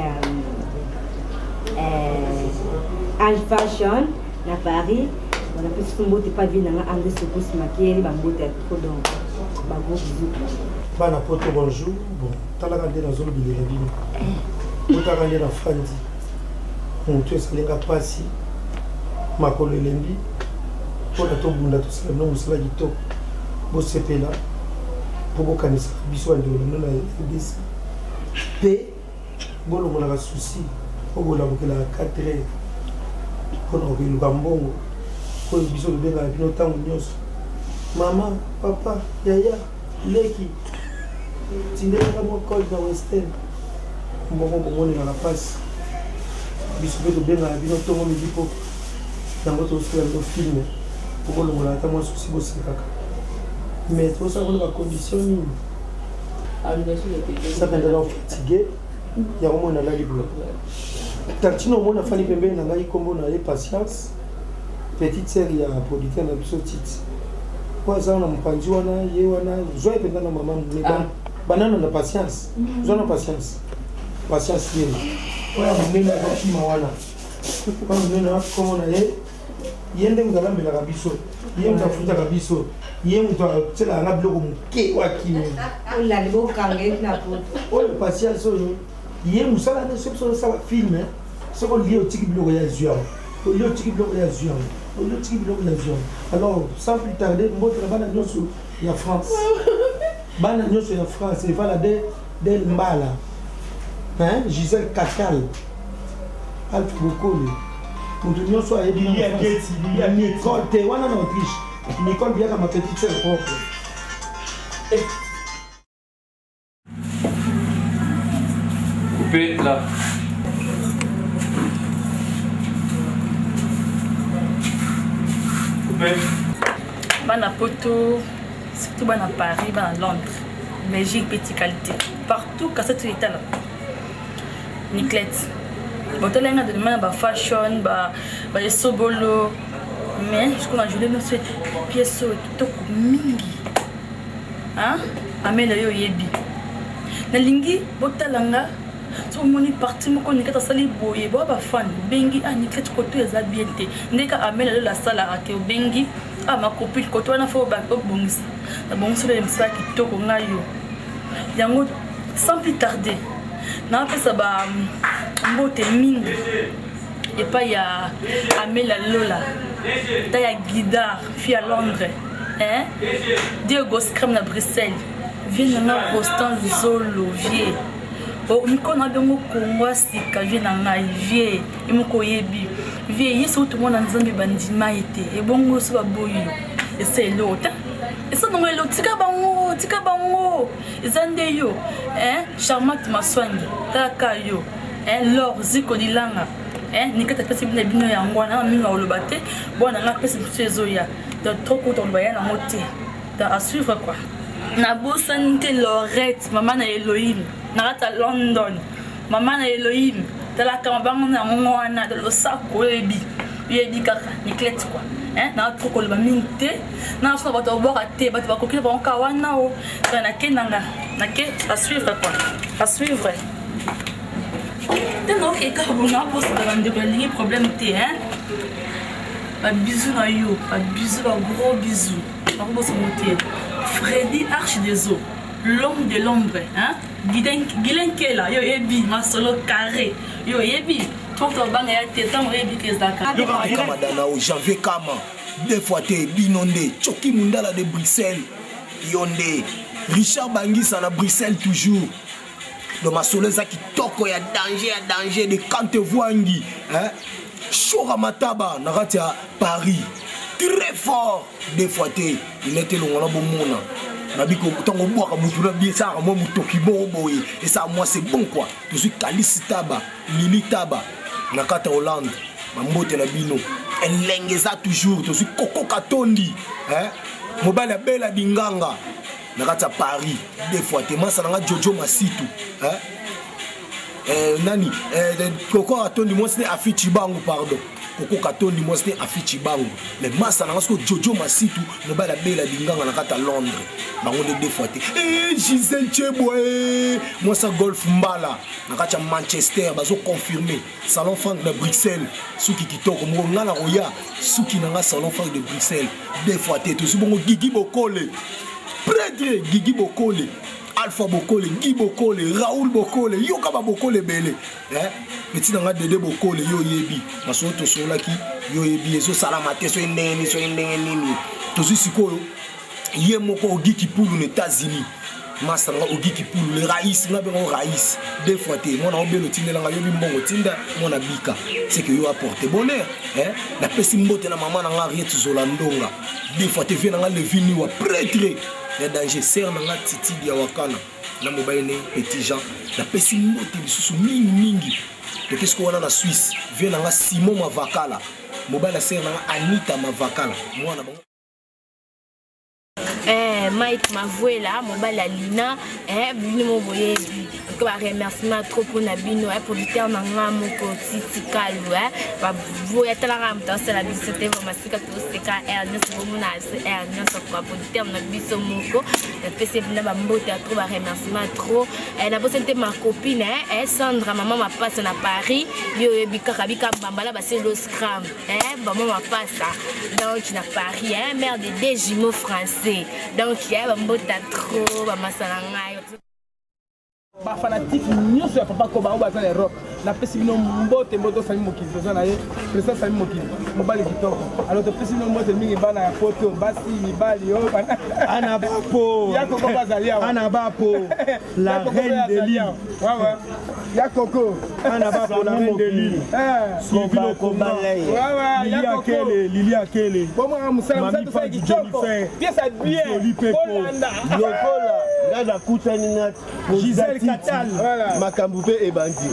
Speaker 4: Ange Fashion na Paris. On a plus de mots pas vu dans un endroit où se maquiller, les bambous de cordon, bambous bisous.
Speaker 6: Bana poto bonjour, bon, t'as la gardé dans zone de l'Église. T'as gardé la Fandi. On tue ça les gars passi. Ma collègue Lembi. Pour la tombe bunda tout ça, non, c'est là du top. Bon, c'est là. Pour vous connaître, bisous à deux, non, là, il dit ça. P. Bon, on a un souci. On va la 4 heures. On a eu le bambon. Biso benga bino tango nyonso mama papa yaya leki tindela mo code na western mbongo na la passe biso benga bino tongo midipo tango to sala do film pour le mola ta mo souci bosi kaka mais to ça on a condition ça va être fatigué ya au na la libre Tartino mona fani pembe na ngai kombo na patience petite sœur ya producteur na biso tite kwa za na mpanzi wana ye wana zo ependa na mama mneba banana na patience zo na patience ye kwa mnena kwa kima wana kwa mnena kombo na ye yende mzalamba la biso ye mtafuta kabiso ye mtu tela nga biloko muke wa kimi
Speaker 4: ola libo kange na poto
Speaker 6: patience oyo ye musala ne sepso sa film ce qu'on lit au tiki biloko ya zuya au lieu tiki biloko ya zuya au lieu tiki biloko ya zuya alors sans plus tarder mbote bana nyoso ya France bana nyoso ya France il va la del mbala hein Gisèle Kacal Alpha Bokole mutu nyoso a ebi ya geti ya Nicole te wana na Autriche Nicole bien ma petite sœur propre
Speaker 5: coupez là.
Speaker 7: Bana Poto, surtout bana Paris, bana Londres, Belgique, petite qualité. Partout, quand c'est tout là. Niclette. Botolenga de demain, fashion, sobolo. Mais je crois que je vais me faire pièce tout mingi. Hein? Amela yo yebi. Nalingi, botalanga. So moni parti moko nikata sali boye bo ba fan bengi a Niclette koto eza bien te. Ndeka amela la sala ake bengi. Ah ma copine quand on a fait au bac au bongis la bongis le msa qui toko ngayo yango sans plus tarder na fait ça ba mbote mingi et pas ya Amela Lola ta ya guidard fi à Londres hein Diego Scrum na Bruxelles vient na Boston Zolo vie o mikona bengo Kongo sika vient na ngai vie imoko yebi vie yeso tout le monde nzambe bandima été et bongo so ba boyo et c'est l'autre et ça non l'autre tika bango ezande yo hein Charmante Maswangi taka yo hein Lor ziko dilanga hein nikata pesi bina bino ya ngwana minga olobate bona nga pesi mtsezo ya de trop content de voyager en moté à suivre quoi na bosante Lorette maman na Elohim na London maman na Elohim la campagne na mwana de l'osako yebi kaka Niclette quoi hein na trop ko le minte na so ba to boka te ba ko kile ba ka wana o na kenanga na ke à suivre quoi à suivre te no ke ka bona pour se rendre de problème te hein ba bisous na yo ba bisous ba gros bisous ba gros se monter Freddy Arche des eaux l'homme de l'ombre hein Guilen Kela yo yebi ma solo carré yo yebi toto banga ya teta mo yebi kezaka
Speaker 6: madana o janvier kama deux fois te binonde choki mundala de Bruxelles yonde Richard Bangisa na Bruxelles toujours do ma solo za kitoko ya danger de Kantevwangi hein Chora Mataba na ratia Paris très fort deux fois te il était longa bomona Nabiko tango boka mutu na bien ça moi mutoki boboye et ça moi c'est bon quoi je suis Kalisi Taba Lili Taba nakata Hollande mambote na bino elengeza toujours je suis Koko Katondi hein mobile bela binganga nakata Paris deux fois te masa nga Jojo Masitu hein nani Koko Katondi moi c'est Afichi Bangu pardon Koko Katondi moi c'était Afichi Bangu mais masa na ngasko Jojo Masitu mobile bela binganga nakata Londres bango de deux fois te Gisèle Cheboé moi ça golf mbala nakata Manchester bazo confirmer salon Franck de Bruxelles suki kitoko mo ngala roya suki nanga salon Franck de Bruxelles deux fois te to bongo Gigi Bokole prêtre Gigi Bokole Alpha Bokole Guy Bokole Raoul Bokole yoka ba Bokole bele hein petit nanga Dede Bokole yo yebi maso to solaki yo yebi ezo salama te so ndenge nini to sikoyo ye moko ogi kipulu aux États-Unis masanga ogi kipulu le raïs nga bengo raïs deux fois te mona obelo tinela nga yobi mbongo tinda mona bika c'est que yo apporte bonheur hein na pesi mbote na maman nga Riet Zolandonga deux fois te vient nga Levini wa prêtre ya danger ser nga Titi ya Wakana na mobile ne Petit Jean na pesi mbote bisusu mingi to qu'est-ce qu'on a na Suisse vient nga Simon Mavakala mobile ser nga Anita Mavakala mwana bongo
Speaker 2: Mike Mavouela, mobile Alina, bino mo voye que ba remerciement trop pour Nabino, producteur nanga moko Titi Kalu, ba voye tala ramta c'est la visite vraiment c'est que tout c'est KR ne se bomona R ne se quoi producteur na biso moko, PC na ba mbote trop ba remerciement trop. Na bosente ma copine Sandra maman ma passe na Paris, yo bika kabika bambala ba c'est le scram, maman ma passe donc na Paris, mère de deux jumeaux français. Donc il y a bambota trop ba masalanga
Speaker 9: ba fanatique nyonso ya papa Koba obaza na Europe na pesi bino mbote sami mokili toza na ye président sami mokili mobali kitoko alors to pesi bino mbote mingi bana ya poto basi mibali yo
Speaker 6: ana bapo
Speaker 9: ya koko bazali awa
Speaker 6: ana bapo la reine de l'île
Speaker 9: wawa ya koko
Speaker 6: ana bapo la reine de l'île Sylvie Kobalay Lili Akele
Speaker 9: bomo musala musala kitoko pièce bien Holanda
Speaker 6: yokola ngada kutani na Gisèle Katal makambu pe ebandi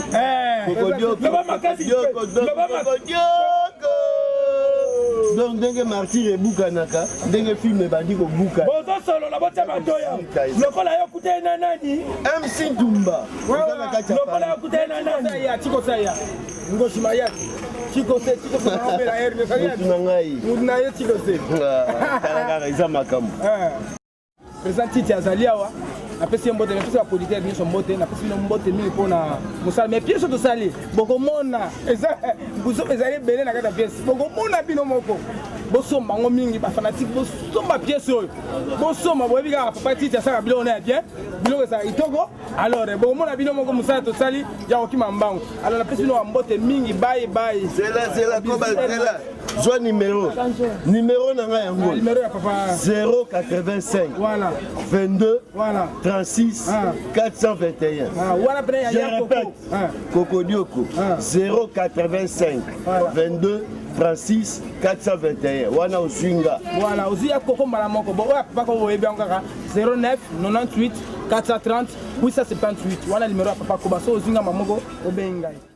Speaker 6: donc ndenge martyr ebukanaka ndenge film ebandi kobuka
Speaker 9: bozo solo la botia matoya lokola yo kutena nani
Speaker 6: MC Dumba
Speaker 9: lokola yo kutena nani ya tiko saya ngoshi maya tiko se na opera air ne saya
Speaker 6: ngai
Speaker 9: mudna ye tiko se
Speaker 6: kala iza makambu
Speaker 9: président Titi azaliawa na pesi mbote na pesi ba politique ni sombote na pesi mbote mingi pona musala mais pièce to sali boko mona eza buzo ezali belé na kata pièce boko mona bino moko boso mango mingi ba fanatique boso ma pièce oyo boso ma boyebi ka papa Titi asaka bilo na bien bilo ça itoko alors boko mona bino moko musala to sali ya okima mbango alors na pesi no mbote mingi bye
Speaker 6: c'est la Koba Joie numéro na yango
Speaker 9: numéro ya papa
Speaker 6: 085
Speaker 9: voilà
Speaker 6: 22
Speaker 9: voilà
Speaker 6: 36 421
Speaker 9: voilà
Speaker 6: je répète Coco Dioko 085 22 36 421 wana oswinga
Speaker 9: voilà osia Coco malamoko bo papa ko boyebi ngaka 09 98 430 878 wana numéro ya papa ko baso ozinga mamoko obengai